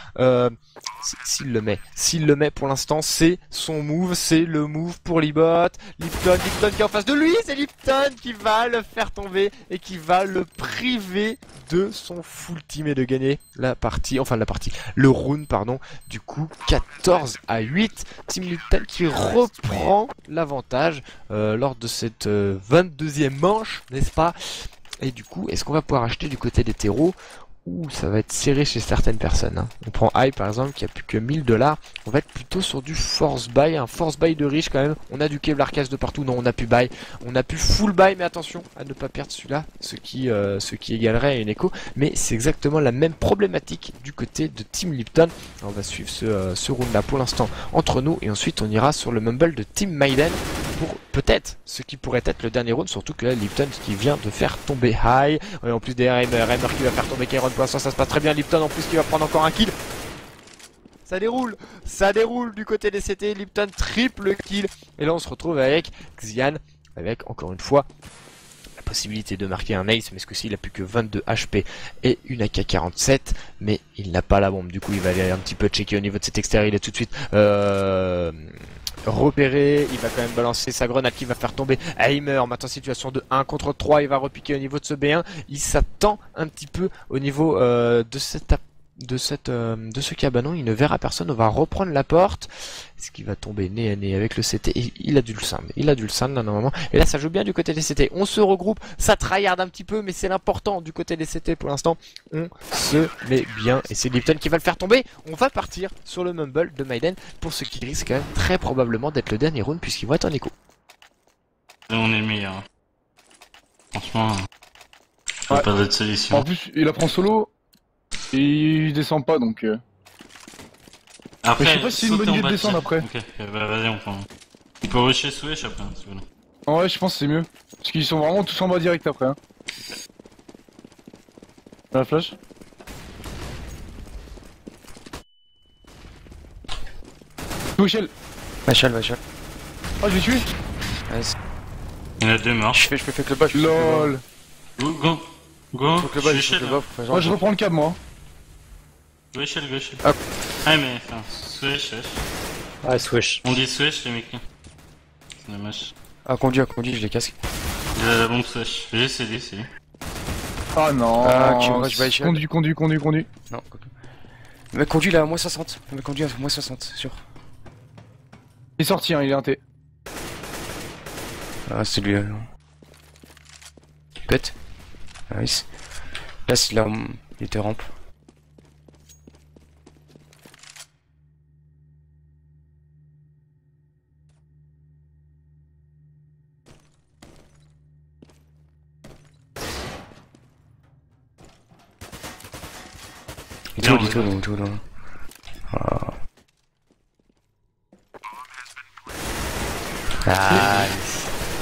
s'il le met pour l'instant, c'est son move, c'est le move pour Libot. Lipton qui est en face de lui, c'est Lipton qui va le faire tomber et qui va le priver de son full team et de gagner le round pardon. Du coup 14-8, Team Lipton qui reprend l'avantage lors de cette 22e manche, n'est-ce pas? Et du coup, est-ce qu'on va pouvoir acheter du côté des terreaux? Ouh, ça va être serré chez certaines personnes, hein. On prend High par exemple qui a plus que 1000 $. On va être plutôt sur du force buy, un force buy de riche quand même. On a du Kevlar casse de partout, non on a pu buy, on a pu full buy, mais attention à ne pas perdre celui-là, ce qui égalerait à une écho. Mais c'est exactement la même problématique du côté de Team Lipton. Alors, on va suivre ce round là pour l'instant entre nous, et ensuite on ira sur le mumble de Team Maiden pour peut-être ce qui pourrait être le dernier round, surtout que là Lipton qui vient de faire tomber High, et en plus derrière Heimer qui va faire tomber Kairon. Pour l'instant ça se passe très bien, Lipton en plus qui va prendre encore un kill. Ça déroule du côté des CT, Lipton triple kill, et là on se retrouve avec Xian, avec encore une fois la possibilité de marquer un ace, mais ce coup-ci il a plus que 22 HP et une AK-47, mais il n'a pas la bombe. Du coup il va aller un petit peu checker au niveau de cet extérieur, il est tout de suite repéré, il va quand même balancer sa grenade qui va faire tomber Aimer. Maintenant situation de 1 contre 3, il va repiquer au niveau de ce B1, il s'attend un petit peu au niveau de ce cabanon, il ne verra personne, on va reprendre la porte. Est-ce qu'il va tomber nez à nez avec le CT? Il a dû le sand là normalement. Et là ça joue bien du côté des CT, on se regroupe, ça tryhard un petit peu mais c'est l'important du côté des CT pour l'instant. On se met bien et c'est Lipton qui va le faire tomber. On va partir sur le mumble de Maiden pour ce qui risque quand même très probablement d'être le dernier round puisqu'il va être en écho. On est le meilleur. Franchement, pas d'autre solution. En plus il apprend solo et il descend pas donc... Après, mais je sais pas si c'est une bonne idée de descendre après. Ok, bah vas-y on prend. Il peut rusher Swish après si vous voulez. Ouais je pense que c'est mieux. Parce qu'ils sont vraiment tous en bas direct après. Hein. La flash. Michel. Machal. Oh je l'ai tué. Il y en a 2 morts. Je fais fake le bas. LOL. Go. Faut que le bas, Moi je reprends le câble moi. Go Shell. Hop. Ah mais enfin, Swish. Ouais, Swish. On dit Swish les mecs. C'est dommage. Ah conduit, je les casque. Il a la bombe Swish. C'est lui. Ah non. Ah je vais Conduit. Non, le mec conduit là à moins 60. Le mec conduit à moins 60, sûr. Il est sorti hein, il est un T. Ah c'est lui. Pète. Nice. Là il était rampe. Il est tout là. Ah. Nice.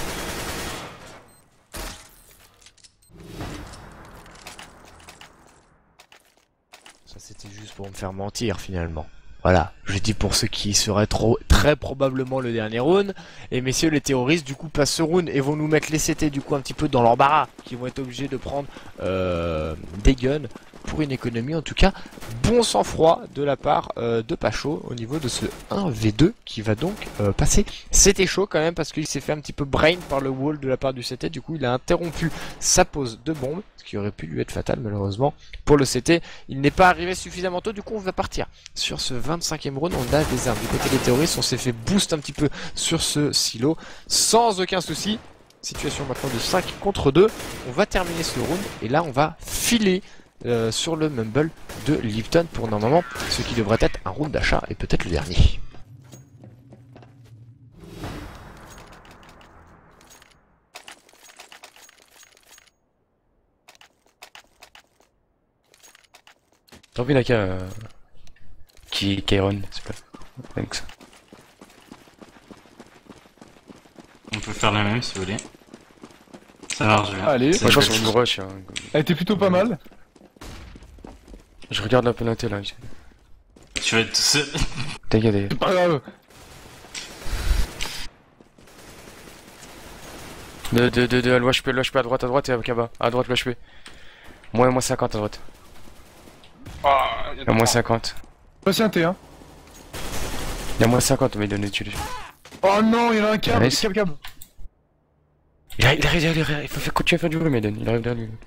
Ça c'était juste pour me faire mentir finalement. Voilà, je dis pour ceux qui seraient très probablement le dernier round. Et messieurs les terroristes du coup passent ce round et vont nous mettre les CT du coup un petit peu dans l'embarras. Qui vont être obligés de prendre des guns pour une économie en tout cas. Bon sang-froid de la part de Pacho au niveau de ce 1v2 qui va donc passer. C'était chaud quand même parce qu'il s'est fait un petit peu brain par le wall de la part du CT. Du coup il a interrompu sa pose de bombe. Ce qui aurait pu lui être fatal malheureusement pour le CT. Il n'est pas arrivé suffisamment tôt. Du coup on va partir sur ce 25e round. On a des armes du côté des terroristes. On s'est fait boost un petit peu sur ce silo sans aucun souci. Situation maintenant de 5 contre 2. On va terminer ce round et là on va filer sur le mumble de Lipton pour normalement ce qui devrait être un round d'achat et peut-être le dernier. T'as envie Naka qui Kairon, c'est pas thanks. On peut faire la même si vous voulez. Ça marche bien. Allez, moi je pense qu'on nous rush. Hein. Elle était plutôt pas mal. Je regarde la penalty là. Tu vas être tout seul. T'inquiète. C'est pas grave. De l'HP à droite et avec bas. À droite l'HP. Moins 50 à droite. Il y a moins 50. Passez un T hein. Il y a moins 50 mais donnez dessus. Oh non, il y en a un câble. Il arrive, il faut continuer à faire du bruit Maiden, il arrive derrière lui.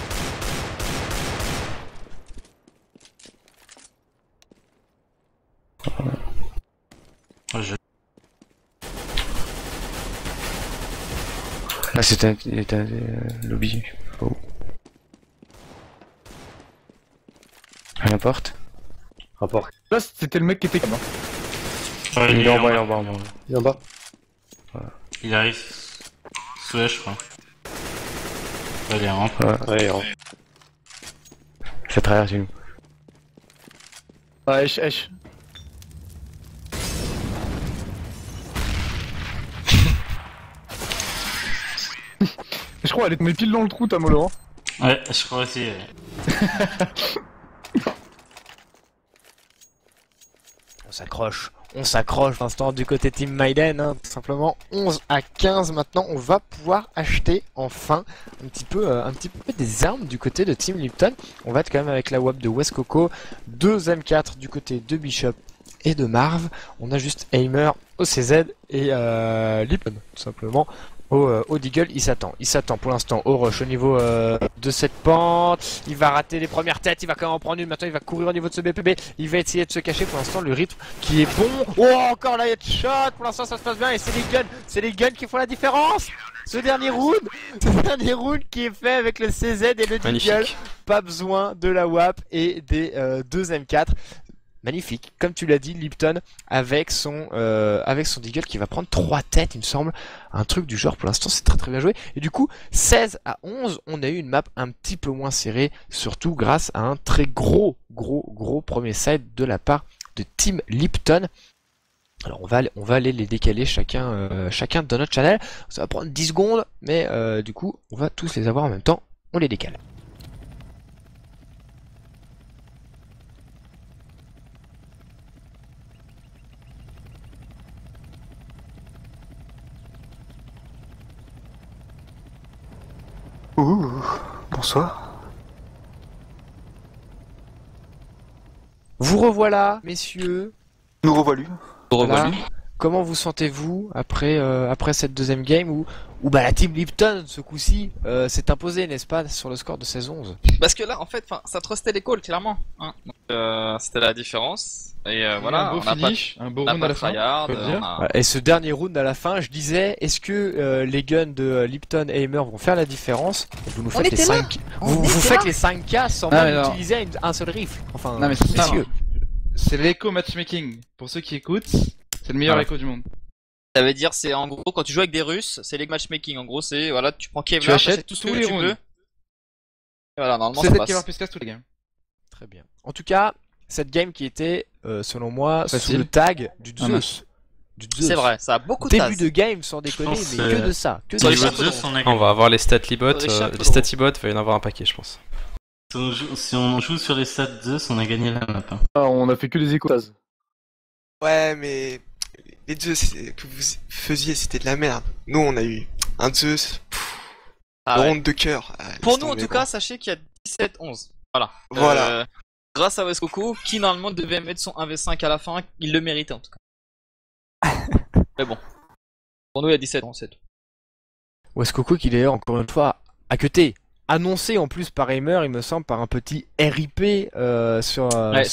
Là c'était un lobby. Oh. À la porte. Rapport. Là c'était le mec qui était comme Ouais, il est en bas. Il est en bas. Voilà. Il arrive. Swesh je crois. Ouais, il est en rampe. Ouais, il est en rampe. Ça traverse nous. Ah, Esh. Je crois elle est tombée pile dans le trou ta mollo. Hein. Ouais, je crois aussi. On s'accroche l'instant du côté Team Maiden, hein, tout simplement 11 à 15 maintenant, on va pouvoir acheter enfin un petit peu des armes du côté de Team Lipton. On va être quand même avec la WAP de West Coco, 2 M4 du côté de Bishop et de Marv. On a juste Aimer au CZ et Lipton, tout simplement. Au Deagle, il s'attend pour l'instant au rush au niveau de cette pente. Il va rater les premières têtes, il va quand même en prendre une. Maintenant, il va courir au niveau de ce BPB. Il va essayer de se cacher. Pour l'instant, le rythme qui est bon. Oh, encore la headshot. Pour l'instant, ça se passe bien et c'est les guns qui font la différence. Ce dernier round qui est fait avec le CZ et le Deagle. Pas besoin de la WAP et des 2 M4. Magnifique, comme tu l'as dit, Lipton avec son Deagle qui va prendre 3 têtes, il me semble, un truc du genre. Pour l'instant, c'est très très bien joué. Et du coup, 16-11, on a eu une map un petit peu moins serrée, surtout grâce à un très gros premier side de la part de Team Lipton. Alors on va aller les décaler chacun dans notre channel. Ça va prendre 10 secondes, mais du coup, on va tous les avoir en même temps. On les décale. Bonsoir. Vous revoilà, messieurs. Nous revoilà. Voilà. Comment vous sentez-vous après cette deuxième game où bah la team Lipton ce coup-ci s'est imposée, n'est-ce pas, sur le score de 16-11? Parce que là, en fait, ça trustait les calls clairement. Hein. C'était la différence. Et voilà, un beau finish, un beau round à la fin. Et ce dernier round à la fin, je disais, est-ce que les guns de Lipton et Aimer vont faire la différence? Vous nous faites les 5. Vous faites les 5K sans même utiliser un seul rifle. Enfin, non mais messieurs. C'est l'écho matchmaking. Pour ceux qui écoutent, c'est le meilleur écho du monde. Ça veut dire, c'est en gros, quand tu joues avec des Russes, c'est les matchmaking. En gros, c'est voilà, tu prends Kevlar, tu achètes tout ce tous que les tu rounds. veux. Et voilà, normalement, c'est ça cette passe. Kevlar plus casse tous les games. Très bien. En tout cas, cette game qui était, selon moi, facile. sous le tag du Zeus. C'est vrai, ça a beaucoup de début de game sans déconner, mais que de ça. Que de ça. On va avoir les stats Libot, les stats Libot, va y en avoir un paquet, je pense. Si on joue sur les stats Zeus, on a gagné la map. On a fait que les échos. Ouais, mais les Zeus que vous faisiez, c'était de la merde. Nous, on a eu un Zeus, ronde de cœur. Pour nous, en tout cas, sachez qu'il y a 17-11. Voilà. Grâce à Westcoco, qui normalement devait mettre son 1v5 à la fin, il le méritait en tout cas. Mais bon. Pour nous, il y a 17-11, c'est tout. Westcoco qui d'ailleurs, encore une fois, a cuté. Annoncé en plus par Aimer, il me semble, par un petit RIP sur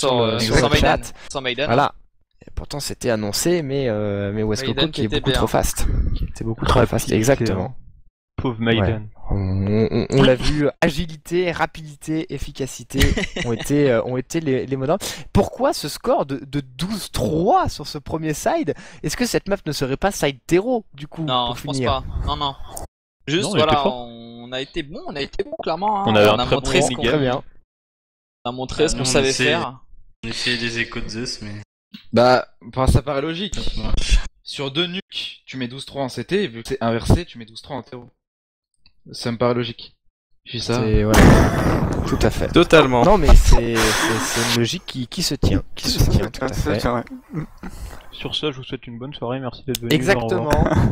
le chat. Sur Maiden. Voilà. Et pourtant c'était annoncé, mais Westcoco qui est beaucoup trop fast. Qui était beaucoup trop fast, exactement. Pauvre Maiden. Ouais. On l'a vu, agilité, rapidité, efficacité ont été les mots d'ordre. Pourquoi ce score de 12-3 sur ce premier side? Est-ce que cette map ne serait pas side 0 du coup? Non, pour je finir pense pas. Non. Juste voilà, on a été bon clairement. On a montré ce qu'on très bien. On a montré ce qu'on savait faire. On essayait des échos de Zeus, mais. Bah, ça paraît logique. Sur 2 nukes, tu mets 12-3 en CT, et vu que c'est inversé, tu mets 12-3 en TO. Ça me paraît logique. J'ai ça. Ouais. Tout à fait. Totalement. Non mais c'est une logique qui se tient. Qui se tient, tout à fait. Sur ça, je vous souhaite une bonne soirée, merci d'être venu. Exactement.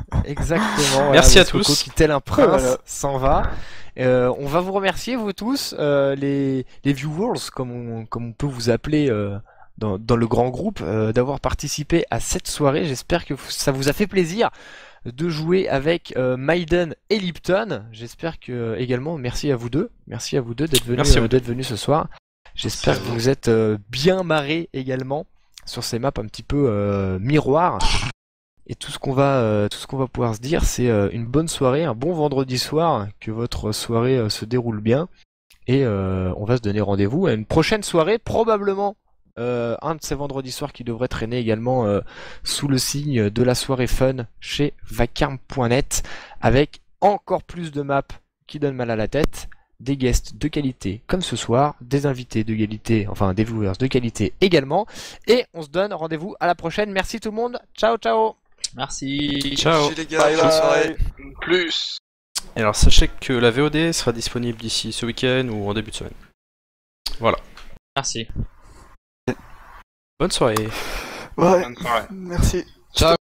Merci voilà, à tous. Qui tel un prince s'en va. On va vous remercier vous tous, les viewers comme on peut vous appeler dans le grand groupe, d'avoir participé à cette soirée. J'espère que ça vous a fait plaisir de jouer avec Maiden et Lipton. J'espère que également merci à vous deux d'être venus ce soir. J'espère que vous êtes bien marrés également sur ces maps un petit peu miroir. Et tout ce qu'on va pouvoir se dire, c'est une bonne soirée, un bon vendredi soir, que votre soirée se déroule bien. Et on va se donner rendez-vous à une prochaine soirée, probablement un de ces vendredis soirs qui devrait traîner également sous le signe de la soirée fun chez vacarme.net, avec encore plus de maps qui donnent mal à la tête, des guests de qualité comme ce soir, des invités de qualité, enfin des viewers de qualité également, et on se donne rendez-vous à la prochaine. Merci tout le monde, ciao ciao. Merci. Ciao. Merci les gars, bonne soirée. Plus. Et alors sachez que la VOD sera disponible d'ici ce week-end ou en début de semaine. Voilà. Merci. Bonne soirée. Ouais, merci. Ciao.